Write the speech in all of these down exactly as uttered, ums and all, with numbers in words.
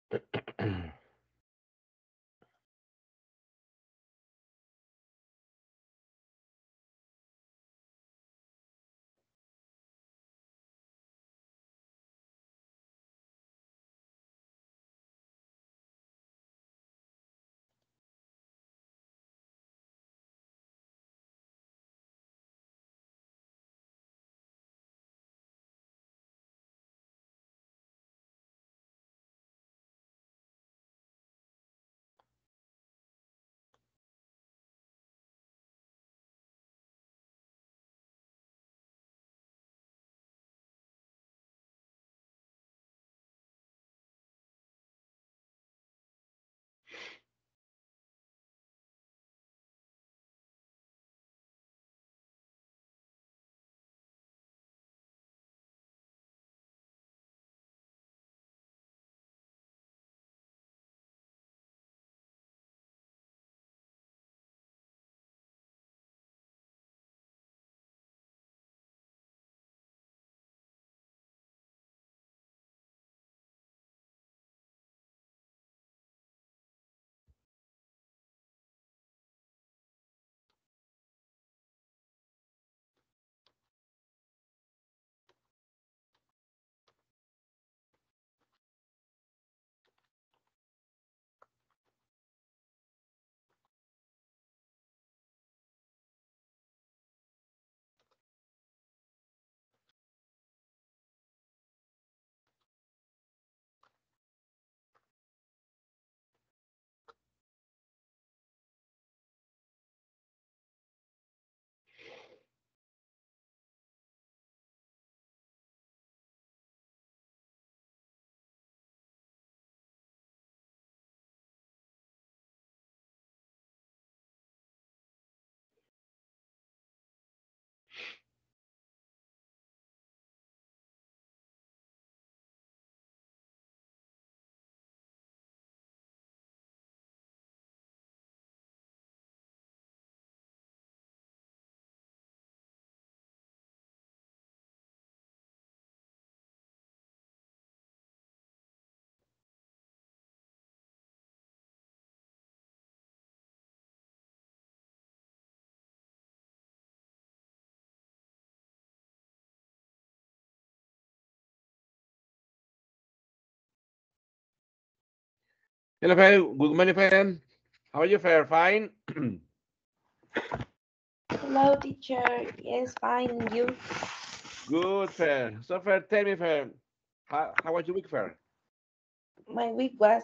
Hello, Fer. Good morning, Fer. How are you, Fer? Fine? Hello, teacher. Yes, fine. And you? Good, Fer. So, Fer, tell me, Fer, how, how was your week, Fer? My week was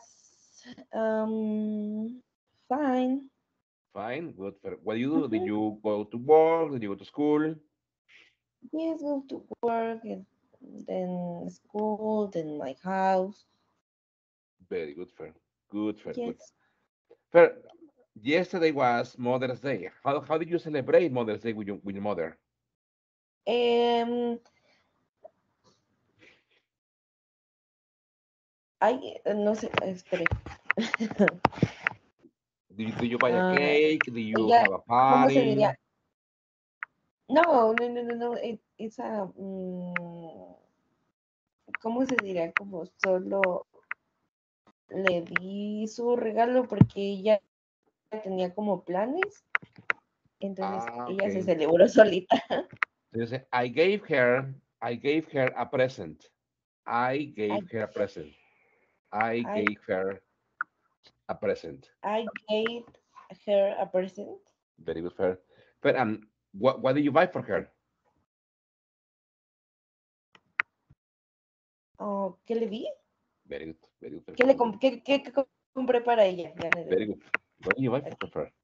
um fine. Fine, good, Fer. What do you do? Did Mm-hmm. you go to work? Did you go to school? Yes, go to work and then school, then my house. Very good, Fer. Good, Fer, good. Yes. Fer, yesterday was Mother's Day. How, how did you celebrate Mother's Day with your, with your mother? Um, I uh, no sé, espere. Did you, did you buy a Ah, cake? Did you ella, have a ¿cómo se diría? party? No, no, no, no, no. It, it's a mm, ¿cómo se diría? Como solo le di su regalo porque ella tenía como planes. Entonces Ah, ella se okay. celebró solita. So you say, I gave her, I gave her a present. I I, gave her a present. I I, gave her a present. I gave her a present. Very good, Fer. But um, what what did you buy for her? Oh, ¿qué le di? Very good, very good, Fer. ¿Qué le com- qué, qué- qué compré para ella? Ya me Very entendí. good. What did you buy for her, Okay. Fer?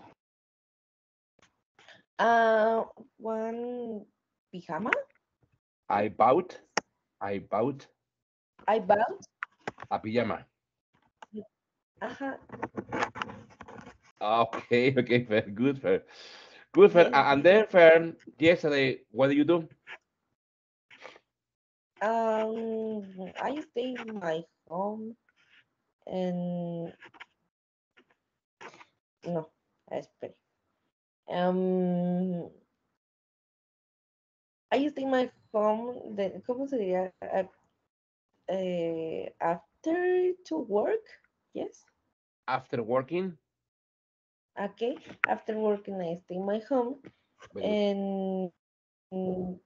Uh, one pijama. I bought, I bought I bought. a pijama. Ajá. Okay, okay, very good, Fer. Good, Fer. Yes. A- And then, Fer, yesterday, what did you do? Um, I stay in my home and no, espere. Um, I stay in my home. De, ¿cómo se diría? Uh, after. after to work, yes. After working. Okay, after working I stay in my home Very good. and mm,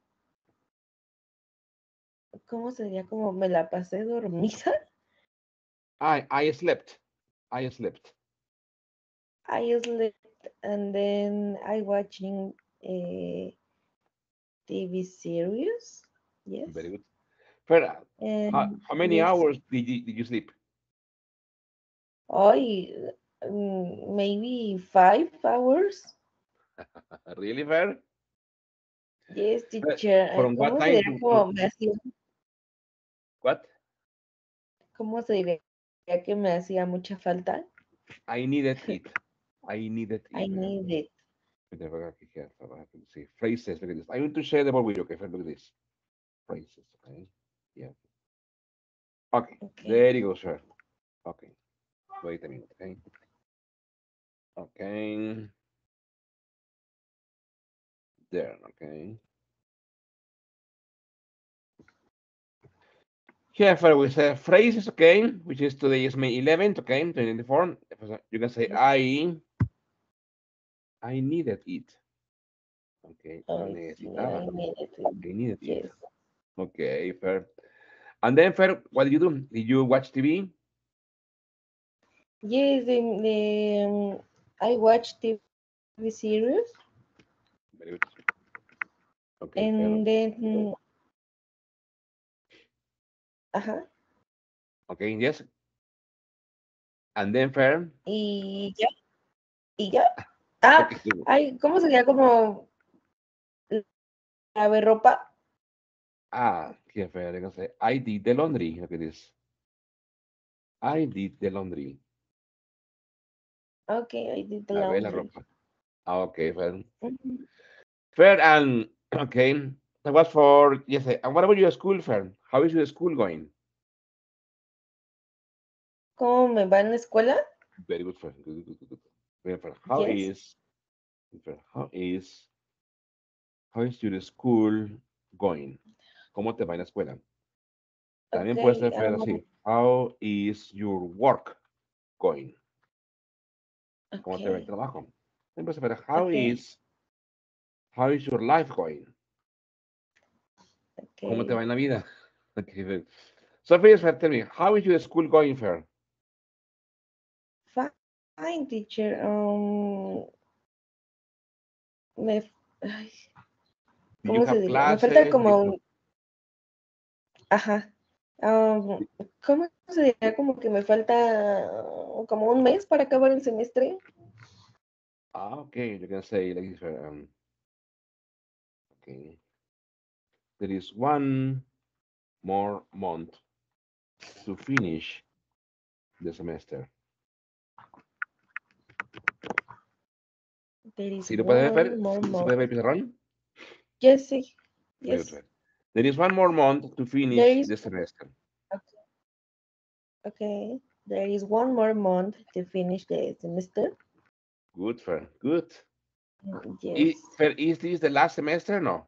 ¿cómo sería? Como me la pasé dormida. I I slept. I slept. I slept and then I watching a T V series. Yes. Very good. Fer, how, And how many yes, hours did you did you sleep? I mm, maybe five hours. Really, Fer? Yes, Fer, teacher. Eh, From what ¿Cómo se time diría to, to como me hacía, what? cómo se diría que me hacía mucha falta? I needed it. I needed I it. need it. Let me see. Phrases. Look at this. I want to share the board with you. Okay, look at this. Phrases. Okay. Yeah. Okay. Okay. There you go, sir. Okay. Wait a minute. Okay. Okay. There. Okay. Here for with uh, phrases. Okay, which is today is May eleventh. Okay, twenty twenty-four. You can say Yes. I. I needed it. Okay. Lo Oh, necesitaba. I need it. I needed Yes. it. Okay, fair. And then, fair, what did you do? Did you watch T V? Yes, the, the, um, I watched T V series Very good. Okay, fair. and then, ajá, Okay, yes. And then, fair. y ya, y ya. Ah, Okay, good. ay, ¿cómo sería como lavar ropa? Ah, here, fair. You can say, I did the laundry. Look at this. I did the laundry. Okay, I did the Lavé la laundry. ropa. Ah, okay, fair. Mhm. Fair, and okay. That was for, yes. And what about your school, fair? How is your school going? ¿Cómo me va en la escuela? Very good, fair. Good, good, good, good. Fair, fair. How Yes. is, fair, how is, how is your school going? ¿Cómo te va en la escuela? También puede Okay, ser fair um, así. How is your work going? ¿Cómo te va el okay, trabajo? También puede ser fair. How okay, is, how is your life going? ¿Cómo te okay. va en la vida? Okay, fair. So, please, fair, tell me, how is your school going, fair? Fine, teacher. Um, me, ay, Do you ¿cómo se have diría? Me falta classes? como Did you- un, ajá. Um, ¿cómo se diría? Como que me falta uh, como un mes para acabar el semestre. Ah, okay, you can say like this, fair. Um, okay. There is one more month to finish the semester. There is ¿Sí lo puedes ver? one more ¿Sí se month. puede ver el pizarrón? Yes, sí. Very Yes. good. There is one more month to There finish is the semester. okay. There is one more month to finish the semester. Good, fair. Good. Yes. I- fair, is this the last semester? No.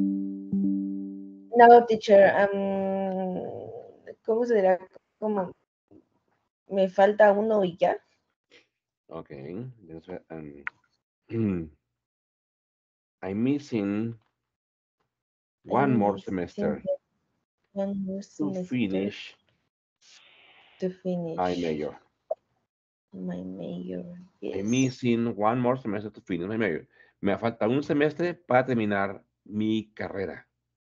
No, teacher. Um, ¿cómo se dirá? Como me falta uno y ya. Okay. That's right. Um, I'm missing one I'm more missing semester one more to semester finish to my finish major. my major. I'm Yes. missing one more semester to finish my major. Me falta un semestre para terminar mi carrera.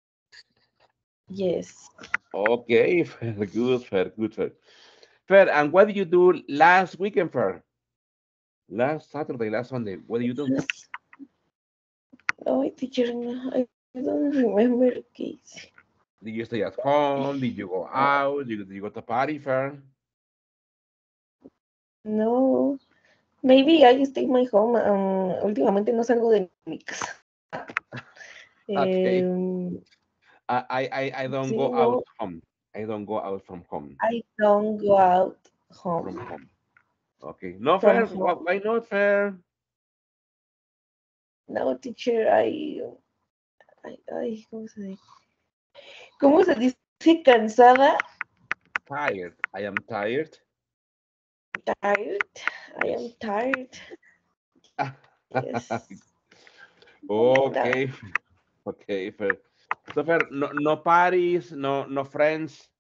Yes. Okay, fair, good, fair, good, fair. Fair, and what did you do last weekend, fair? Last Saturday, last Sunday, what did you do? Yes. Oh, teacher, no, I don't remember, Casey. Did you stay at home? Did you go out? Did you, did you go to party, fair? No, maybe I stay in my home. Um, últimamente no salgo de mi casa. Okay. Um, I, I, I I don't sí, go out no, home. I don't go out from home. I don't go out From home. home. Okay. No From fair. Why, home. why not fair? No, teacher, I, I, I, ¿cómo se dice? ¿Cómo se dice cansada? tired. I am tired. Tired. I am Yes. tired. Yes. No, Okay. Okay. Fair. So fair. No, no parties. No, no friends.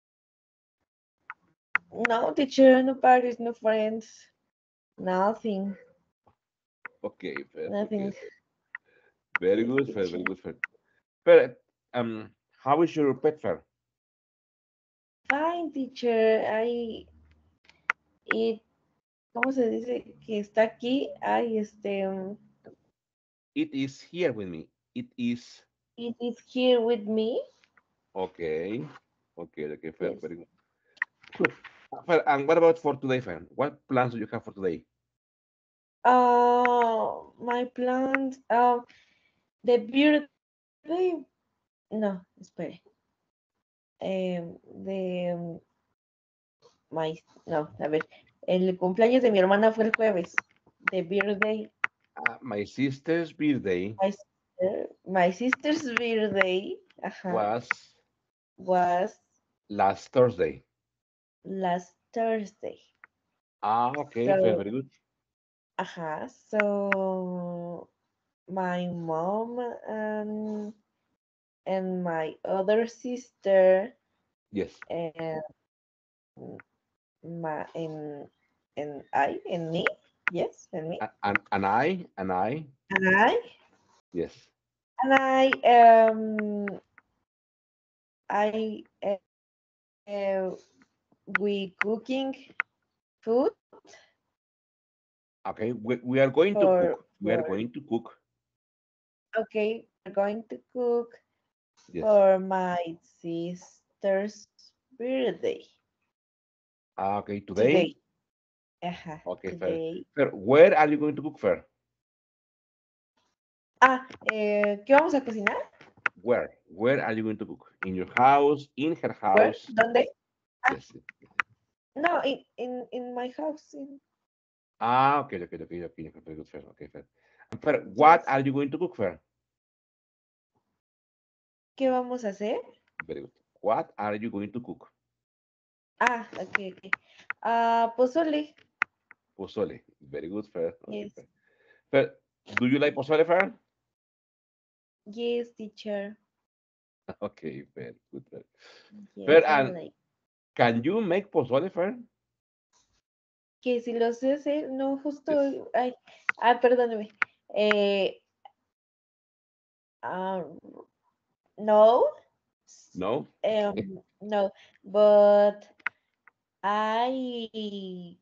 no teacher, no parties, no friends. Nothing. Okay. Fair. Okay. Nothing. Fair. Very Yes, good. Fair. Very teacher. good. Fair. Fair. Um. How is your pet fair? Fine, teacher. I it, ¿cómo se dice? Que está aquí. Ay, este, um, It is here with me. It is it is here with me. okay. Okay. Okay. Fair. Yes. Very good. Good. Fair. And what about for today, fair? What plans do you have for today? Uh, my plans. Um, the birthday. No, espere. Um, the um, my no, a ver. El cumpleaños de mi hermana fue el jueves. The birthday. Uh, my sister's birthday My sister, my sister's birthday. Ajá, was was last Thursday. last Thursday. Ah, okay, very, So, very good. ajá. So my mom and and my other sister Yes. and my and and I and me, yes, and me A- And and I and I and I yes. and I um I uh, uh, we cooking food Okay, we, we are going to for cook. We are for going to cook. okay, we're going to cook Yes. for my sister's birthday Ah, okay, today. today. Ajá, Okay, fair. today. Fair. Where are you going to cook, fair? Ah, eh, ¿qué vamos a cocinar? Where? Where are you going to cook? In your house? In her Where? house? ¿Dónde? Ah, Yes. no, in, in, in my house. In, Ah, okay, okay, okay, okay, okay, very good, fair. Okay, fair. And fair. What yes. are you going to cook, fair? ¿Qué vamos a hacer? Very good. What are you going to cook? Ah, ok, ok. Ah, pozole. Pozole. Very good, fair. Okay, Yes. fair. Fair. Do you like pozole, fair? Yes, teacher. Okay, fair, good, fair. Yes, Fair, I and like. can you make pozole, fair? Que si lo sé hacer, no, Yes. justo. Ay, ah, perdóneme. Eh, ah, no. No? Okay. Um, no, but I.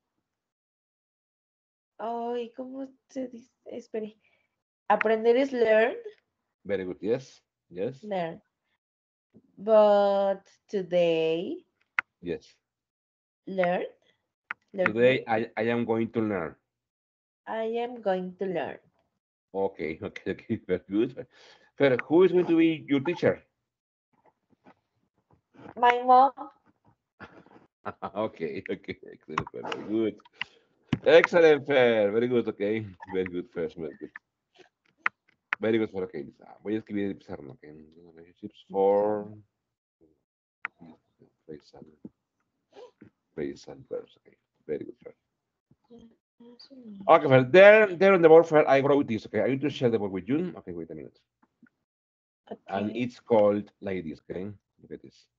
Ay, ¿cómo se dice? Espere. Aprender es learn. Very good. Yes. Yes. Learn. But today, Yes. learn. Learning. Today I, I am going to learn. I am going to learn. Okay, okay, okay. Very good. Fair. Who is going to be your teacher? My mom. Okay, okay. Excellent. Fair. Very good. Excellent, fair. Very good. Okay. Very good, fair. Very good. Very good, fair. Okay. Ah, voy a escribir el pizarrón. Okay. Relationships for phrasal, phrasal verbs. Okay. Very good, fair. Okay, well, there, there on the board, I wrote this. Okay, I need to share the board with you. Okay, wait a minute. And Okay. it's called like this. Okay, look at this.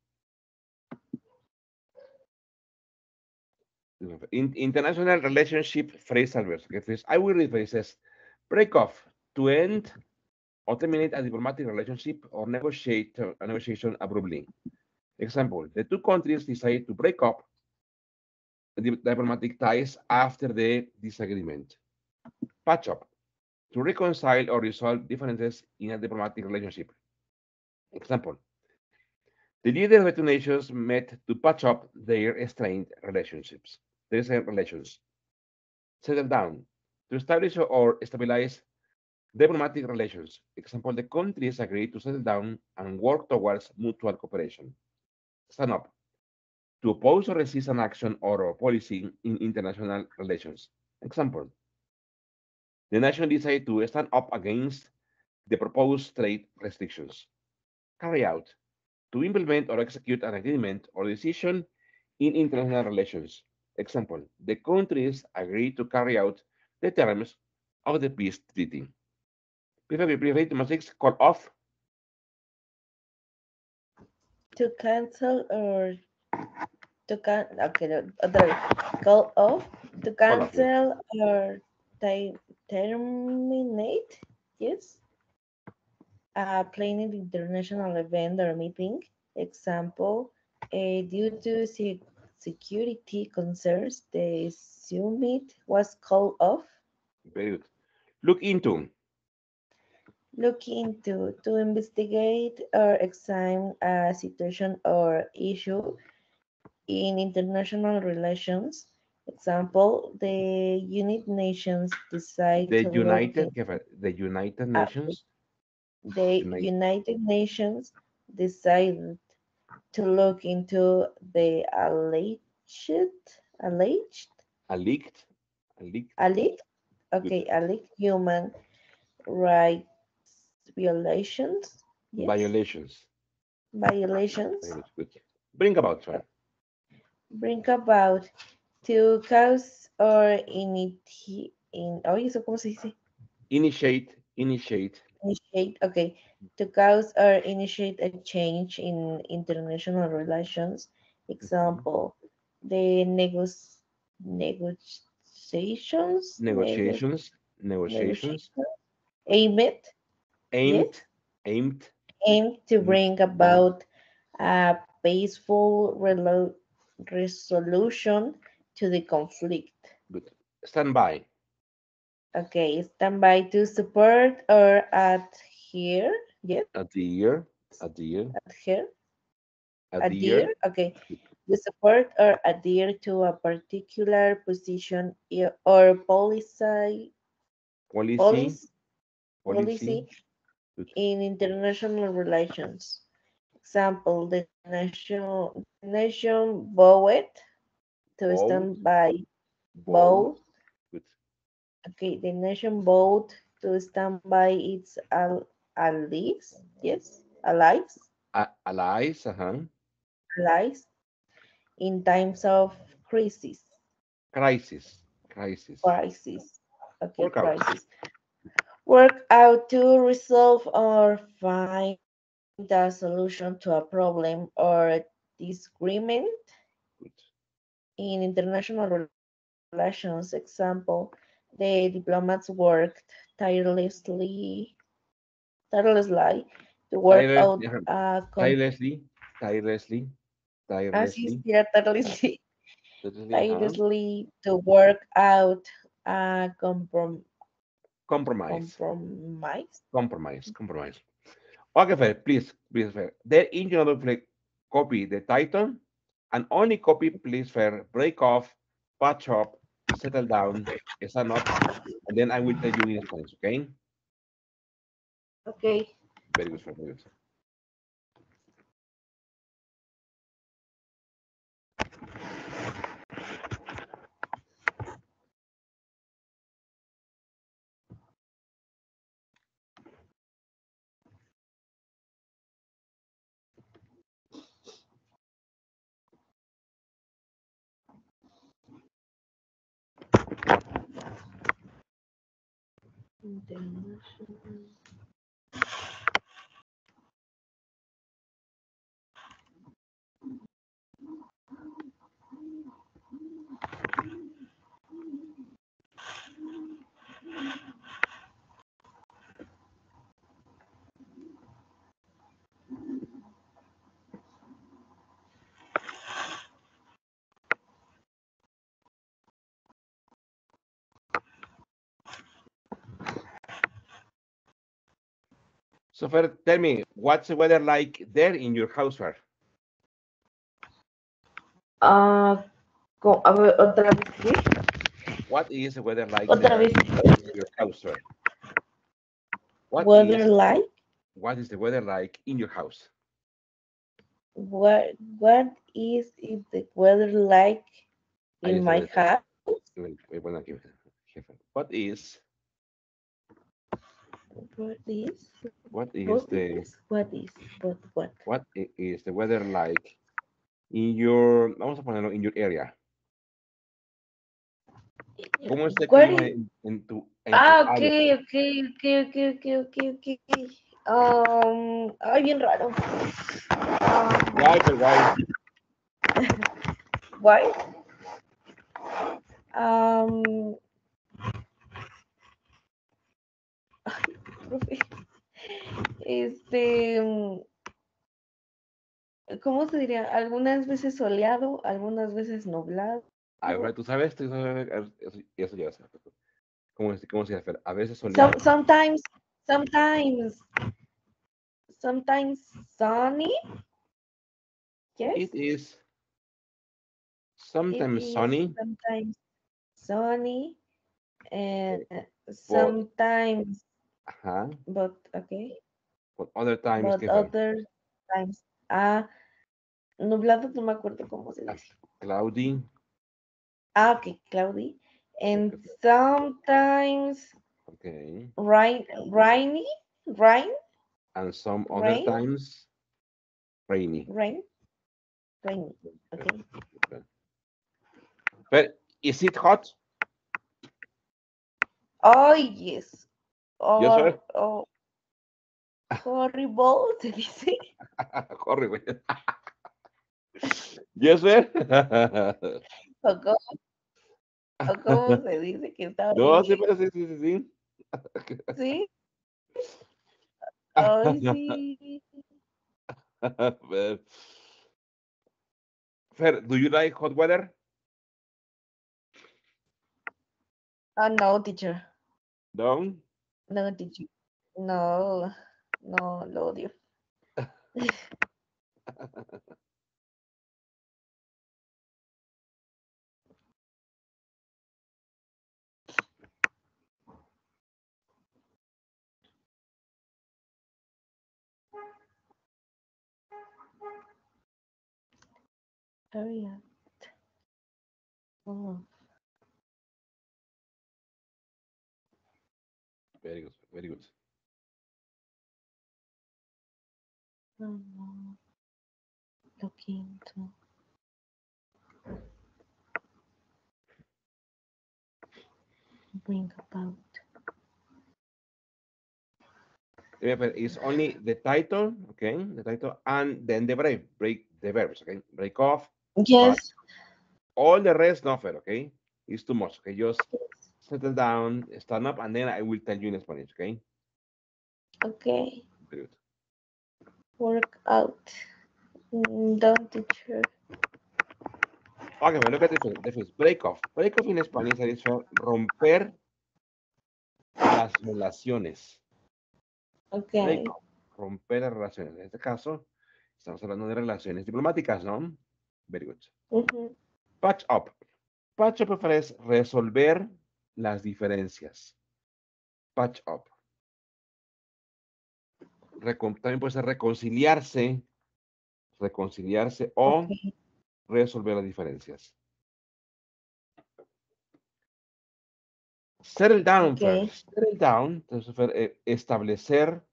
In, international relationship phrasal verbs. Okay, first, I will read. It says, break off, to end or terminate a diplomatic relationship or negotiate a negotiation abruptly. Example: the two countries decided to break up the diplomatic ties after the disagreement. Patch up: to reconcile or resolve differences in a diplomatic relationship. Example: the leaders of the two nations met to patch up their strained relationships. Their strained relations. Settle down: to establish or stabilize diplomatic relations. Example: the countries agreed to settle down and work towards mutual cooperation. Stand up: to oppose or resist an action or a policy in international relations. Example: the nation decided to stand up against the proposed trade restrictions. Carry out: to implement or execute an agreement or decision in international relations. Example, the countries agree to carry out the terms of the peace treaty. Please, please read number six, call off. To cancel or to can okay, no, otra vez. Call off, to Call off, yes. cancel or ti- terminate, yes. A planned international event or meeting. Example, uh, due to se- security concerns, the summit was called off. Very good. Look into. Look into, to investigate or examine a situation or issue in international relations. Example, the United Nations decide The to look United, into the United uh, Nations. the United, United Nations decided to look into the alleged alleged alleged, alleged, alleged good. okay alleged human rights violations. Yes, Violations. violations. Very good. Bring about, sorry. Bring about, to cause or initi in oye, ¿eso cómo se dice? Initiate, initiate. Initiate, okay. To cause or initiate a change in international relations. Example, the negos negotiations, nego Negotiations, negotiations. negotiations aimed, yes, Aimed, aimed. aimed to Mm, bring about a peaceful relo- resolution to the conflict. good. Stand by. Okay, stand by to support or adhere. Yes, Adhere, adhere, adhere, adhere. adhere. Okay, to support or adhere to a particular position i- or policy, Policy, policy, policy. policy Good. in international relations. Example: the nation, the nation vowed to Bold, stand by. bold. Vowed. Good. Okay, the nation vowed to stand by its al- allies. Yes, allies. A- allies, uh-huh. Allies in times of crisis. Crisis, crisis. Crisis. Okay, Workout. crisis. Work out to resolve or find a solution to a problem or disagreement Good. in international relations. Example, the diplomats worked tirelessly, tirelessly to work Tireless, out uh-huh. a con- tirelessly, tirelessly, así es, tirelessly, yeah, tirelessly, tirelessly, uh-huh. tirelessly to work out a comprom- Compromise, compromise. compromise, compromise. Okay, Fer, please, please, Fer. There in your notebook, copy the title and only copy, please, Fer, break off, patch up, settle down, stand up, and then I will tell you in Spanish, okay? Okay. Very good, Fer, very good. International. So, Fer, tell me, what's the weather like there in your house, Fer? Ah, co- a ver, otra vez, ¿qué? What is the weather like Otra there vez. in your house, Fer? What Weather is like? what is the weather like in your house? What what is it the weather like Ahí in está, ahí my está. house? Wait, wait, bueno, aquí, jefe. What is What is? What is What the is? What is? What? What? what i- is the weather like in your, vamos a ponerlo in your area? ¿Cómo es el What clima is? en, en tu en tu Ah, ok, área? ok, ok, ok, ok, ok, ok. Um, ay, bien raro. Um, Why, but why? why? Um, ay, profe. Este, mm, ¿cómo se diría? Algunas veces soleado, algunas veces nublado. A ver, tú sabes, tú sabes, eso, eso ya lo sé. ¿Cómo, es- cómo se llama? A veces Some, soleado. sometimes, sometimes, sometimes sunny. Yes, It is it sometimes is sunny. sometimes sunny and But, sometimes, ajá, but okay, but other times, but ¿qué fue? other times. Ah, nublado, no me acuerdo cómo se Ah, dice. cloudy. Ah, okay, cloudy. And Okay. sometimes Okay. rain, rainy, rain, And some other rain, times, rainy. rain, rainy. Okay. Okay. But is it hot? Oh, yes. Yes, sir. Or, oh, horrible, se dice. Corre, güey. Yes, sir. O cómo, o cómo se dice que está No, sí, horrible. pero sí, sí, sí, sí. Sí. Ay, sí. Fer, Fer, do you like hot weather? Oh, no, teacher. No. No, teacher. No, no, lo odio. Hurry up. Oh, Very good, very good. no, no. Looking to bring about. Remember, it's only the title, okay, the title, and then the break, break the verbs, okay, break off, but Yes. all the rest, no, Fer, okay, it's too much, okay, just settle down, stand up, and then I will tell you in Spanish, okay? Okay. Very good. Work out. Mm, Don't teacher. Okay, well, look at the difference. difference. Break off. Break off en español sería romper las relaciones. Okay. Break off, romper las relaciones. En este caso, estamos hablando de relaciones diplomáticas, ¿no? Very good. Mhm. Patch up. Patch up es resolver las diferencias. Patch up. Recon- también puede ser reconciliarse, reconciliarse o Okay. resolver las diferencias. Settle down Okay. first. Settle down, entonces, Fer, eh, establecer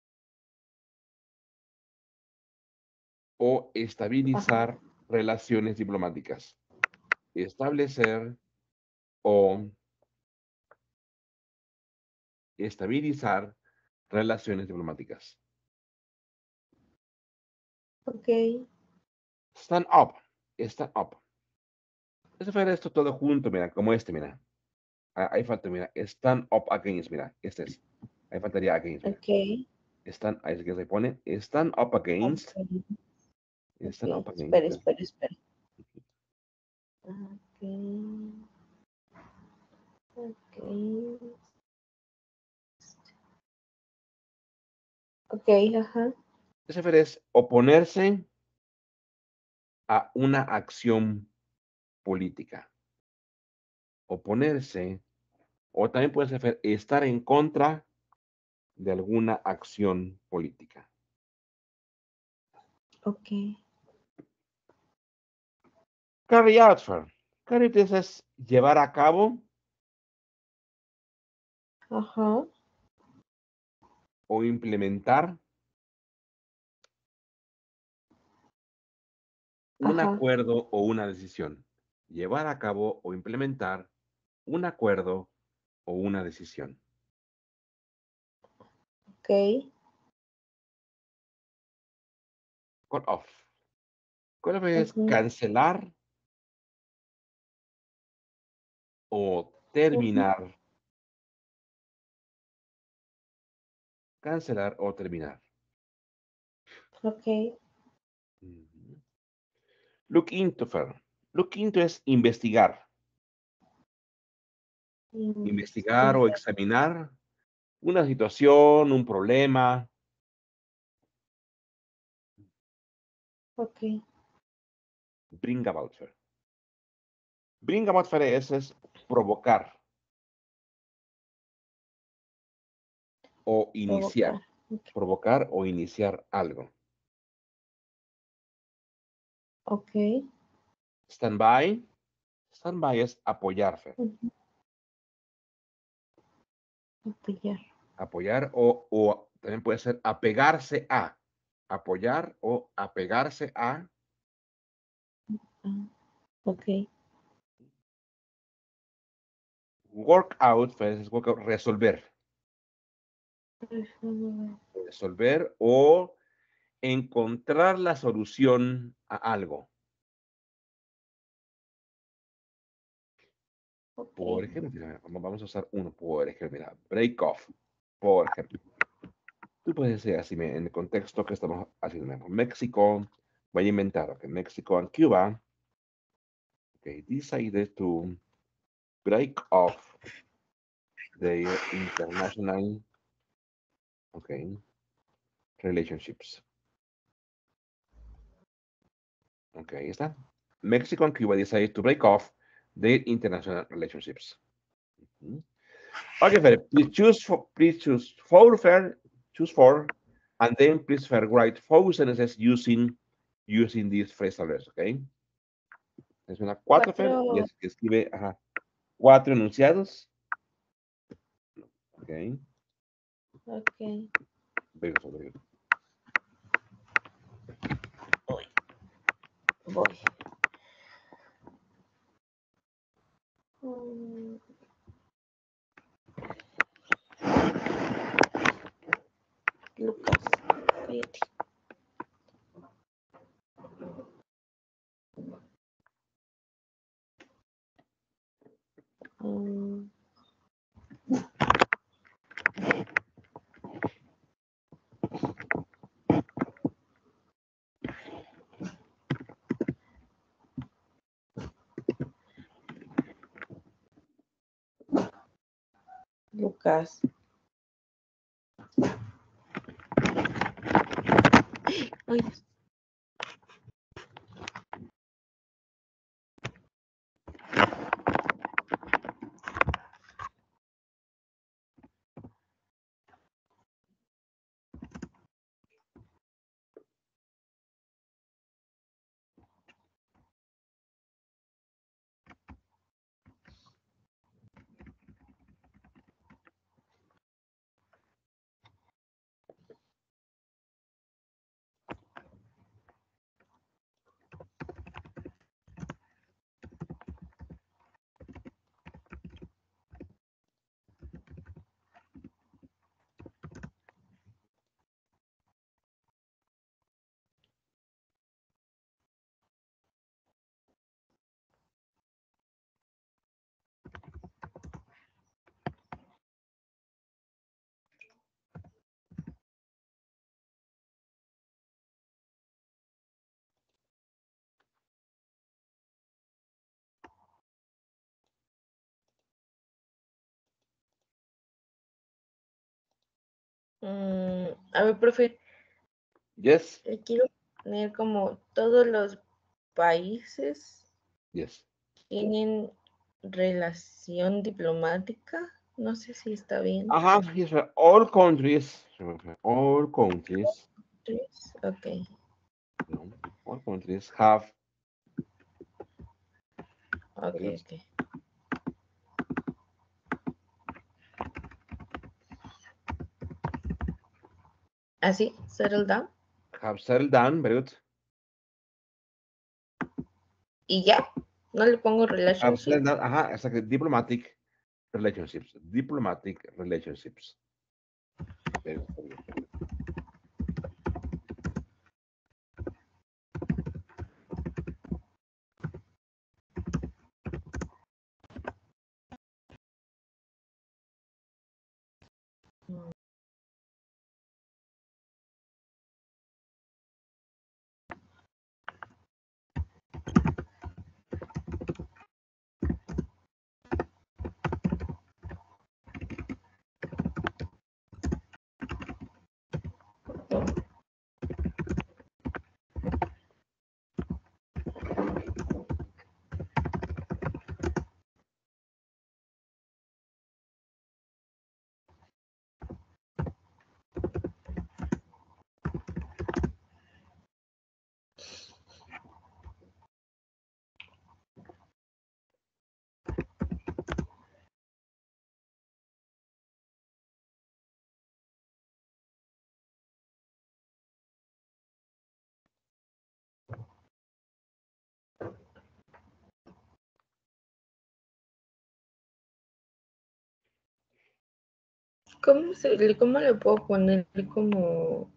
o Ajá. estabilizar relaciones diplomáticas. Establecer o estabilizar relaciones diplomáticas. Okay. Stand up. Stand up. Eso fue esto todo junto, mira, como este, mira. Ah, ahí falta, mira. Stand up against, mira. Este es. Ahí faltaría against, mira. Okay. Stand, ahí es que se pone. Stand up against. Okay. Stand Okay. up against. Espera, espera, espera. Okay. Okay. Okay, ajá. Eso fue es oponerse a una acción política. Oponerse. O también puede ser estar en contra de alguna acción política. Okay. Carry out, Fer. Carry out es llevar a cabo Ajá. o implementar un Ajá. acuerdo o una decisión. Llevar a cabo o implementar un acuerdo o una decisión. Ok. Cut off. Cut off es Ujú, cancelar o ujú, terminar. Cancelar o terminar. ok. Ujú. Look into, Fer. Look into es investigar. Investigar o Investigar. examinar una situación, un problema. Ok. Bring about, Fer. Bring about, Fer, es, es provocar o iniciar. Provocar. Ok. Provocar o iniciar algo. Ok. Stand by. Stand by es apoyar, Fer. Ujú, apoyar. Apoyar o, o también puede ser apegarse a. Apoyar o apegarse a. Ah, ok. Work out, Fer, es work out, resolver. Resolver. Resolver o encontrar la solución a algo. Ok. Por ejemplo, mira, vamos a usar uno, por ejemplo, mira, break off, por ejemplo. Tú puedes decir así, me- en el contexto que estamos haciendo, mira, México, voy a inventar, ok, México and Cuba, okay, decided to break off their international, okay, relationships. Ok, ahí está. México and Cuba decided to break off their international relationships. Mhm. Okay, Fer, please choose for, please choose four, Fer, choose four, and then please, Fer, write four sentences using using these phrasal verbs, okay? Es una cuatro, Fer, y Cuatro. es, escribe, ajá, cuatro enunciados, okay? Ok. Very good, very good. Voy. Voy. Mm, Lucas. Cállate. Mm, Lucas. Ay, mm, a ver, profe, Yes, eh, quiero poner como todos los países yes. tienen relación diplomática. No sé si está bien. Ajá, yes, Fer, all countries, all countries, Tres. Ok. no, all countries have, Ok, very good, ok. Así, settle down. Have settled down, very good. Y ya, no le pongo Have relationship. settled down, ajá, exactly. Diplomatic relationships. Diplomatic relationships. Very good, very good, very good. ¿Cómo, se, le- ¿Cómo le puedo poner como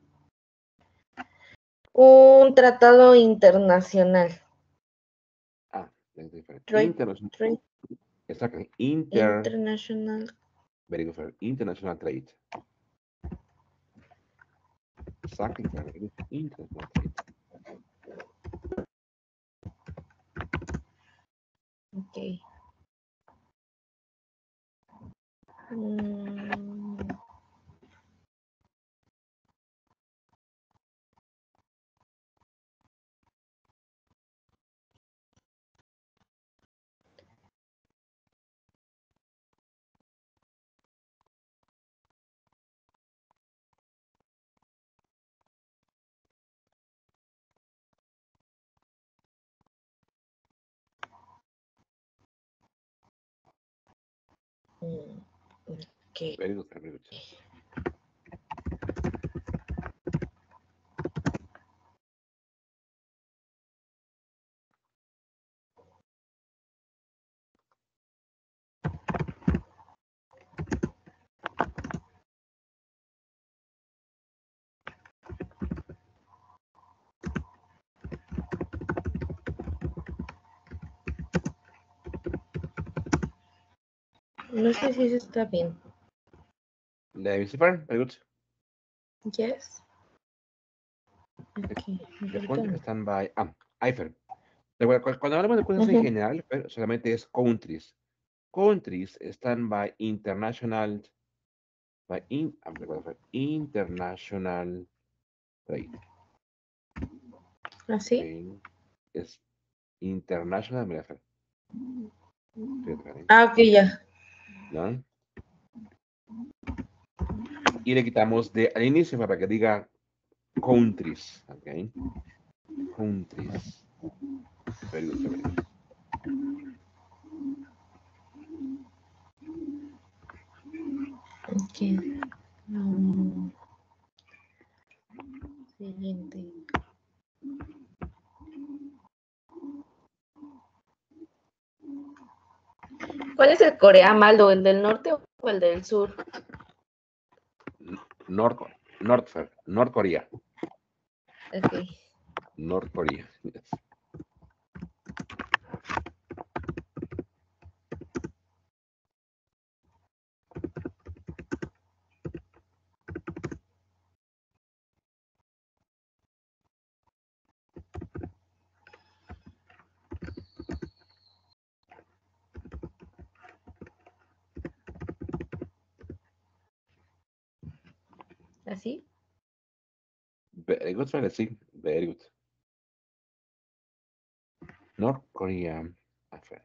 un tratado internacional? Ah, that's different. Trade, International. trade, Exactly. Inter. international. Very good, very good. International trade. Exactly. Very good. International trade. Ok. Mm, mm, ok. Very good, very good. No sé si eso está bien. Let me see, very good. Yes. Ok, Después perdón. están by. Ah, Eiffel. Recuerda, cu- Cuando hablamos de cosas en Ujú. general, pero solamente es countries. Countries están by international. By in, ah, recuerda, international trade. ¿Así? Okay. Es international, mira, Fer. Fíjate, Fer, ¿eh? Ah, ok, ya. ¿No? Y le quitamos de al inicio para que diga countries. Ok. Countries. Very good, very good. Ok. Mm, siguiente. ¿Cuál es el Corea malo? ¿El del norte o el del sur? North, North, Fer, North Korea. Ok. North Korea. Yes. ¿Así? Very good, Fer, sí. Very good. North Korea. Ah, Fer.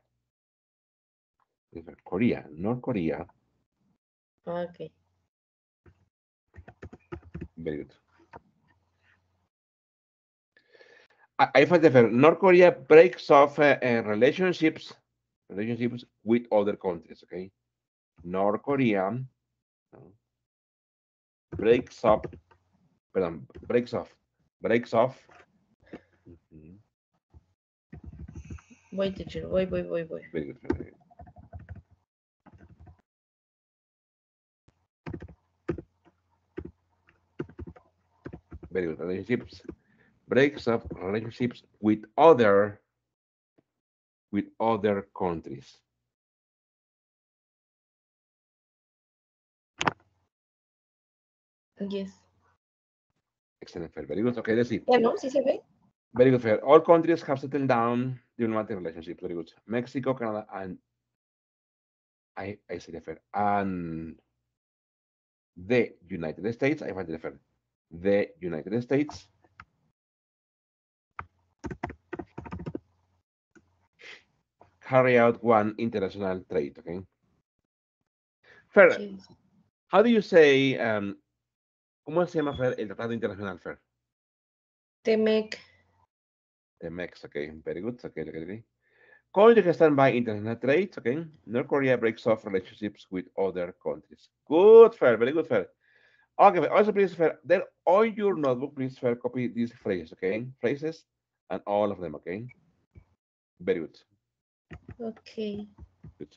Korea, North Korea. Ah, ok. Very good. I, I find that North Korea breaks off uh, uh, relationships relationships with other countries. Okay, North Korea no, breaks up perdón, breaks off. Breaks off. Mm-hmm. Voy, teacher, voy, voy, voy, voy. Very good, very good. Very good. Relationships. Breaks up relationships with other with other countries. Yes. Excellent, fair. Very good. Okay, let's see. Ya no, sí se ve. Very good, fair. All countries have settled down diplomatic relationships. Very good. Mexico, Canada, and I, I say the fair. And the United States, I find the fair. The United States carry out one international trade, okay? Fair. Yes. How do you say, um, ¿cómo se llama, Fer, el tratado internacional, Fer? Temec. Temex, okay, very good, okay, okay, okay. Countries can stand by international trade, okay? North Korea breaks off relationships with other countries. Good, Fer, very good, Fer. Okay, also please, Fer, then on your notebook, please, Fer, copy these phrases, okay? Phrases and all of them, okay? Very good. Okay. Good.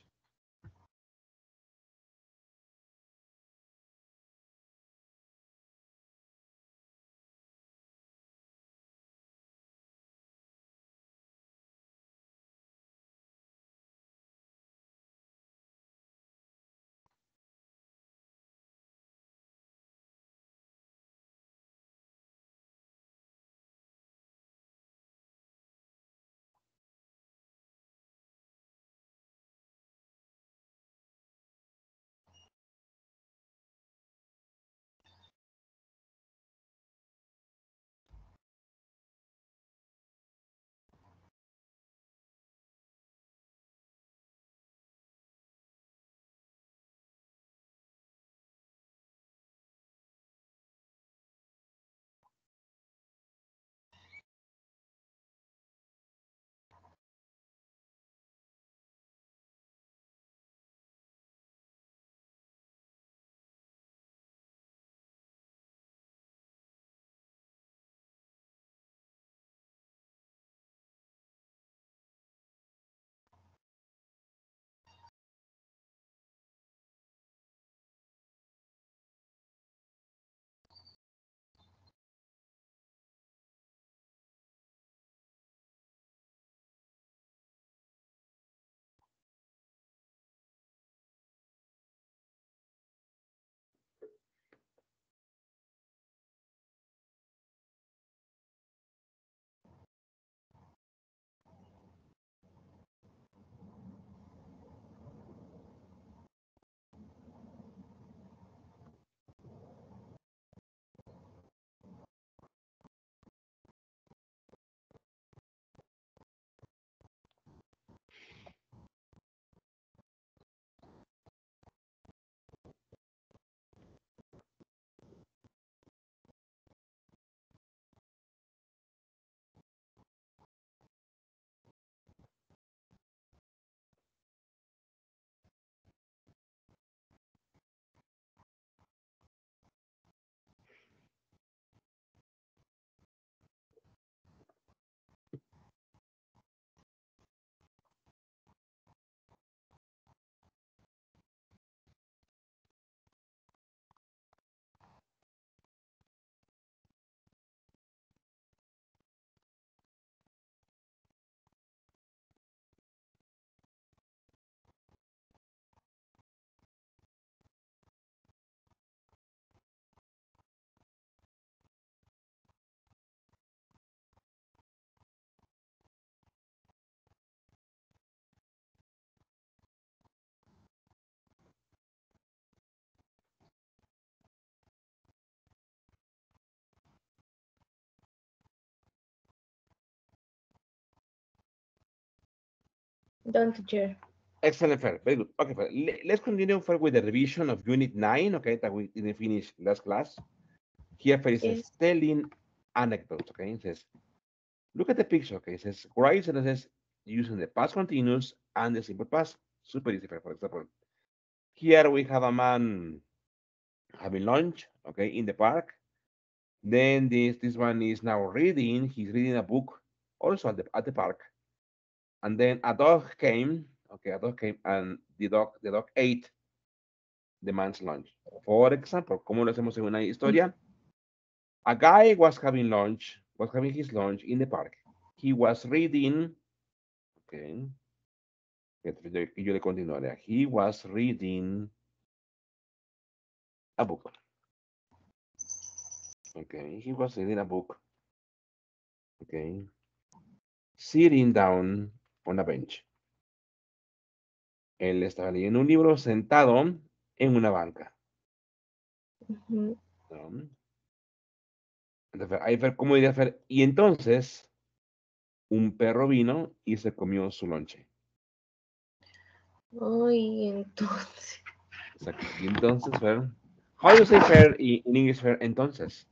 Done, teacher. Excellent, Fer. Very good. Okay, Fer. le- Let's continue, Fer, with the revision of Unit nine, okay, that we didn't finish last class. Here, Fer, it says Yes. telling anecdotes, okay? It says, look at the picture, okay? It says, write sentences using the past continuous and the simple past. Super easy, Fer, for example. Here we have a man having lunch, okay, in the park. Then this this one is now reading. He's reading a book also at the at the park. And then a dog came. Okay, a dog came and the dog the dog ate the man's lunch. For example, como lo hacemos en una historia, a guy was having lunch, was having his lunch in the park. He was reading. Okay. Entonces yo, yo le continuaré. He was reading a book. Okay, he was reading a book. Okay. Sitting down on a bench. Él estaba leyendo un libro sentado en una banca. Ujú. ¿No? Entonces, ahí ver cómo diría Fer. Y entonces, un perro vino y se comió su lonche. Ay, entonces. Exacto. Y entonces, Fer. How do you say Fer in English, Fer? Entonces.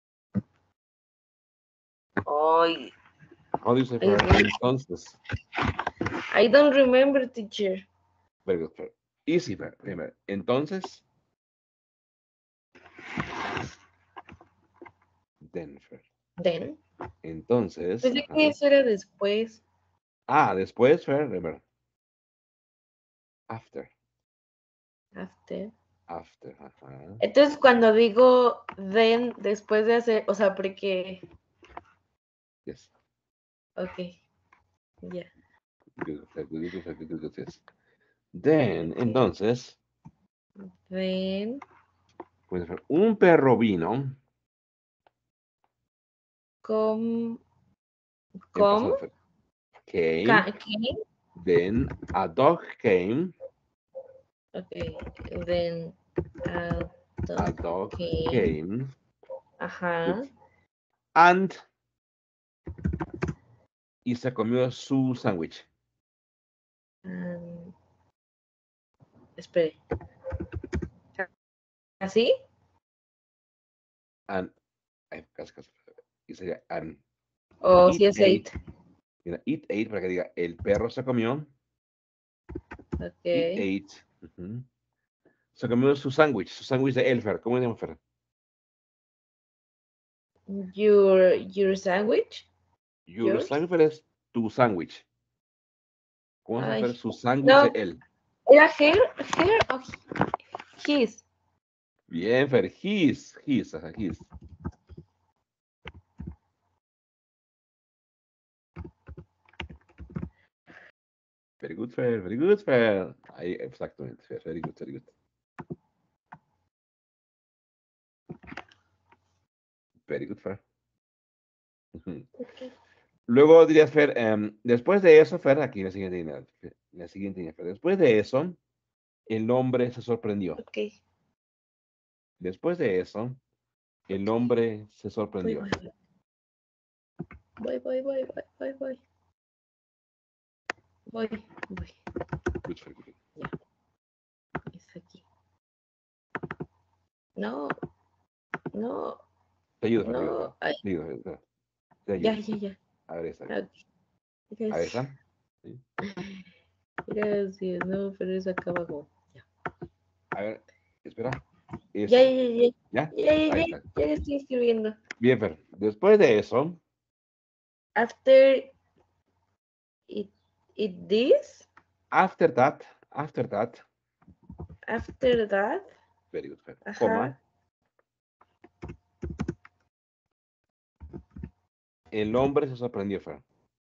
Ay, How do you say Fer? I- Entonces. I don't remember, teacher. Very good, Fer. Easy, Fer. Primero. Entonces. Then, Fer. Then. Entonces. Pensé ajá. que eso era después. Ah, después, Fer. Remember. After. After. After. Ajá. Entonces, cuando digo then, después de hacer, o sea, porque. Yes. Ok, ya. Good, good, good, good, good, good, good, yes. Then, Ok. entonces, Then, puede ser un perro vino. com, En com, pasado fue came. ca- came. Then a dog came. Ok, then a A dog dog came. came. Ajá. Good. And y se comió su sándwich. Um, espere. ¿Así? And ay, casi, casi. Y sería and. O It si es ate. eight. Mira, it ate para que diga el perro se comió. Ok. It ate. Ujú. Se comió su sándwich, su sándwich de Elfer. ¿Cómo se llama, Fer? Your, your sandwich? Your Yours? sándwich es tu sándwich. ¿Cómo se llama Ay. su sándwich No. de él? ¿Era hair? Hair o his? Bien, Fer. His, his, ajá, his. Very good, Fer. Very good, Fer. Ahí, exactamente, Fer. Very good, very good. Very good, Fer. Ujú. Ok. Luego dirías, Fer, em, después de eso, Fer, aquí en la siguiente línea, la siguiente línea, Fer, después de eso, el hombre se sorprendió. Ok. Después de eso, el Ok. hombre se Voy, sorprendió. voy, voy. Voy, voy, voy, voy, voy, voy. Voy, voy. Good, Fer, good. Es aquí. No. No. Te ayudo, Fer, te ayudo, No. Fer. Ay, Te ayudo, Fer, te- te ya, ayudo. ya, ya. A ver esta. Ok. A ver Gracias. esta. Sí. Gracias. No, pero es acá abajo. Ya. A ver, espera. Ya, Eso. ya, ya, ya. ¿Ya? Ya, ya, Ahí ya. está. Ya le estoy escribiendo. Bien, Fer. Después de eso, After it, it this, after that, after that, after that, very good, Fer, ajá. coma, el hombre se sorprendió, Fer.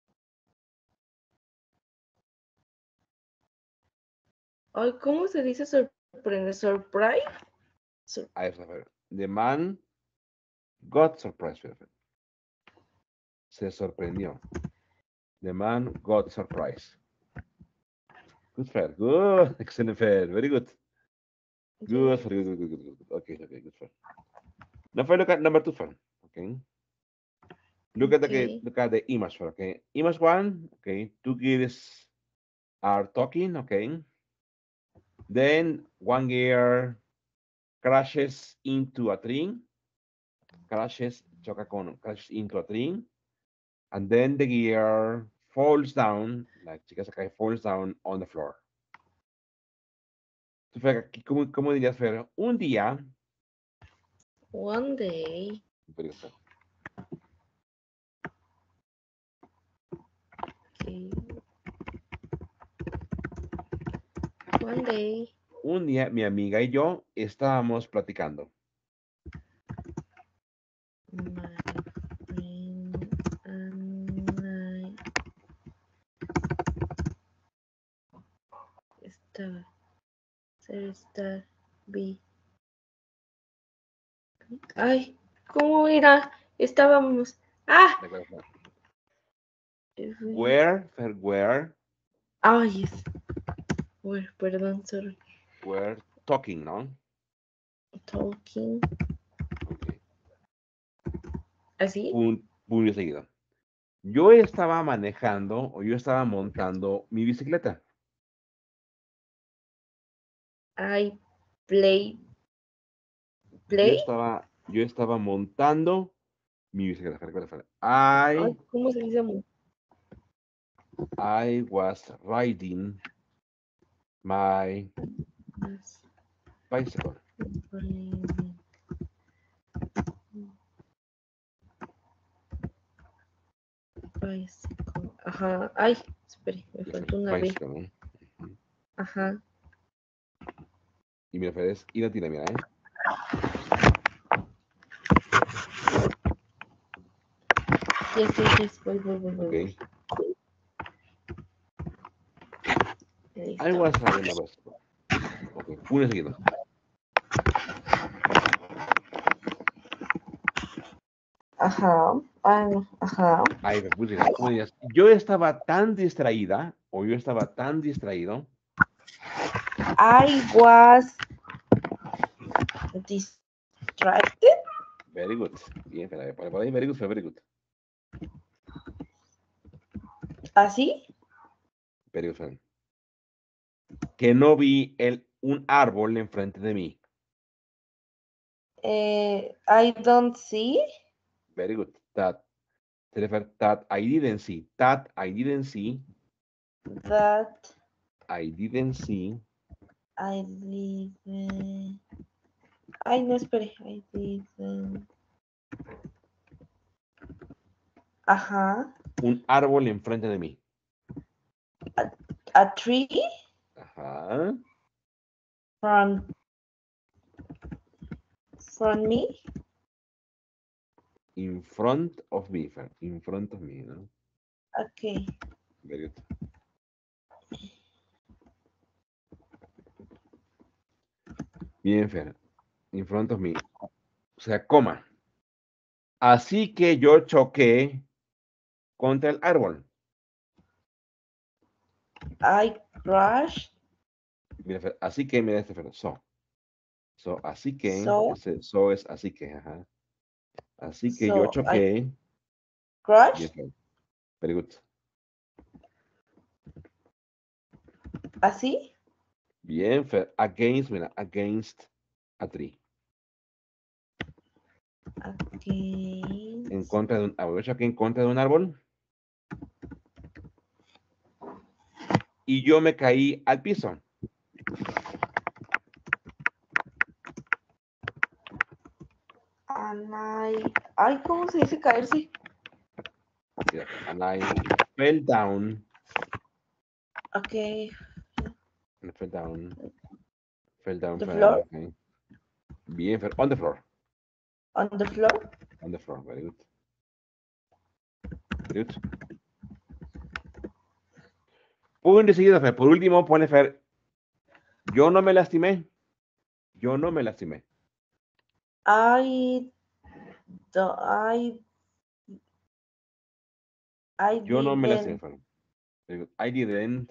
Ay, ¿cómo se dice sorprender? Surprise. Sur- Ahí está, Fer. The man got surprised, Fer. Se sorprendió. The man got surprised. Good, Fer. Good. Excellent, Fer. Very good. Good, Fer. Good, good, good, good, good. Okay, okay, good, Fer. Now, Fer, look at number two, Fer. Okay. Look at the Okay. look at the image, Fer. Okay. Image one. Okay. Two kids are talking. Okay. Then one girl crashes into a tree. Crashes, choca con, crashes into a tree. And then the girl falls down, la chica se cae, falls down on the floor. Entonces, Fer, aquí, ¿cómo, cómo dirías, Fer? Un día, One day, Very good. Okay. One day. Un día mi amiga y yo estábamos platicando. My friend and I star ser star B. Ay, ¿cómo era? Estábamos. Ah, ¿De acuerdo? Where, Fer, where, ay, yes. Bueno, perdón, sorry. were talking, ¿no? Talking. Okay. ¿Así? Un puño seguido. Yo estaba manejando o yo estaba montando mi bicicleta. I play. Yo Play. estaba, yo estaba montando mi bicicleta. Fer, Fer, Fer. Ay, I, ¿cómo se dice? amor? I was riding my bicycle. Bicycle. Ajá. Ay, espere, me faltó una B. Bicycle, ¿no? Ujú. Ajá. Y mira, Fer, es y latina, mira, ¿eh? Yes, yes, yes. Voy, voy, voy, voy. Okay. Ahí I está. was riding my bicycle. Ok, puño seguido. Ajá. Ah, no. Ajá. Ay, me puse, ¿cómo dirías? Yo estaba tan distraída, o yo estaba tan distraído, I was distracted. very good. Bien, Fer, por ahí, very good, Fer, very good. ¿Así? Very good, Fer. Que no vi el, un árbol enfrente de mí. Eh, I don't see. Very good. That, se refiere that I didn't see. That I didn't see. That I didn't see. I didn't. Ay, no, espere. I didn't. Ajá. Un árbol enfrente de mí. A tree Ajá. from from me. In front of me, Fer. In front of me, ¿no? Okay. Very good. Bien, Fer. In front of me. O sea, coma. Así que yo choqué contra el árbol. I crashed. Mira, Fer, así que, mira este, Fer. So. So, así que, So ese so es así que, ajá. Así que yo so I choqué. crashed. Bien, Fer. Very good. ¿Así? Bien, Fer. Against, mira, against a tree. Against. En contra de un árbol. Yo choqué en contra de un árbol. Y yo me caí al piso. And I. Ay, ¿cómo se dice caerse? Mira, Fer, and I fell down. Okay. I fell down. Fell down. The Fer, floor? okay. Bien, Fer. On the floor. On the floor. On the floor. Very good. Very good. Punto seguido, Fer. Por último, pone Fer. Yo no me lastimé. Yo no me lastimé. I. The, I. I Yo no me lastimé, didn't. Fer. Very good. I didn't.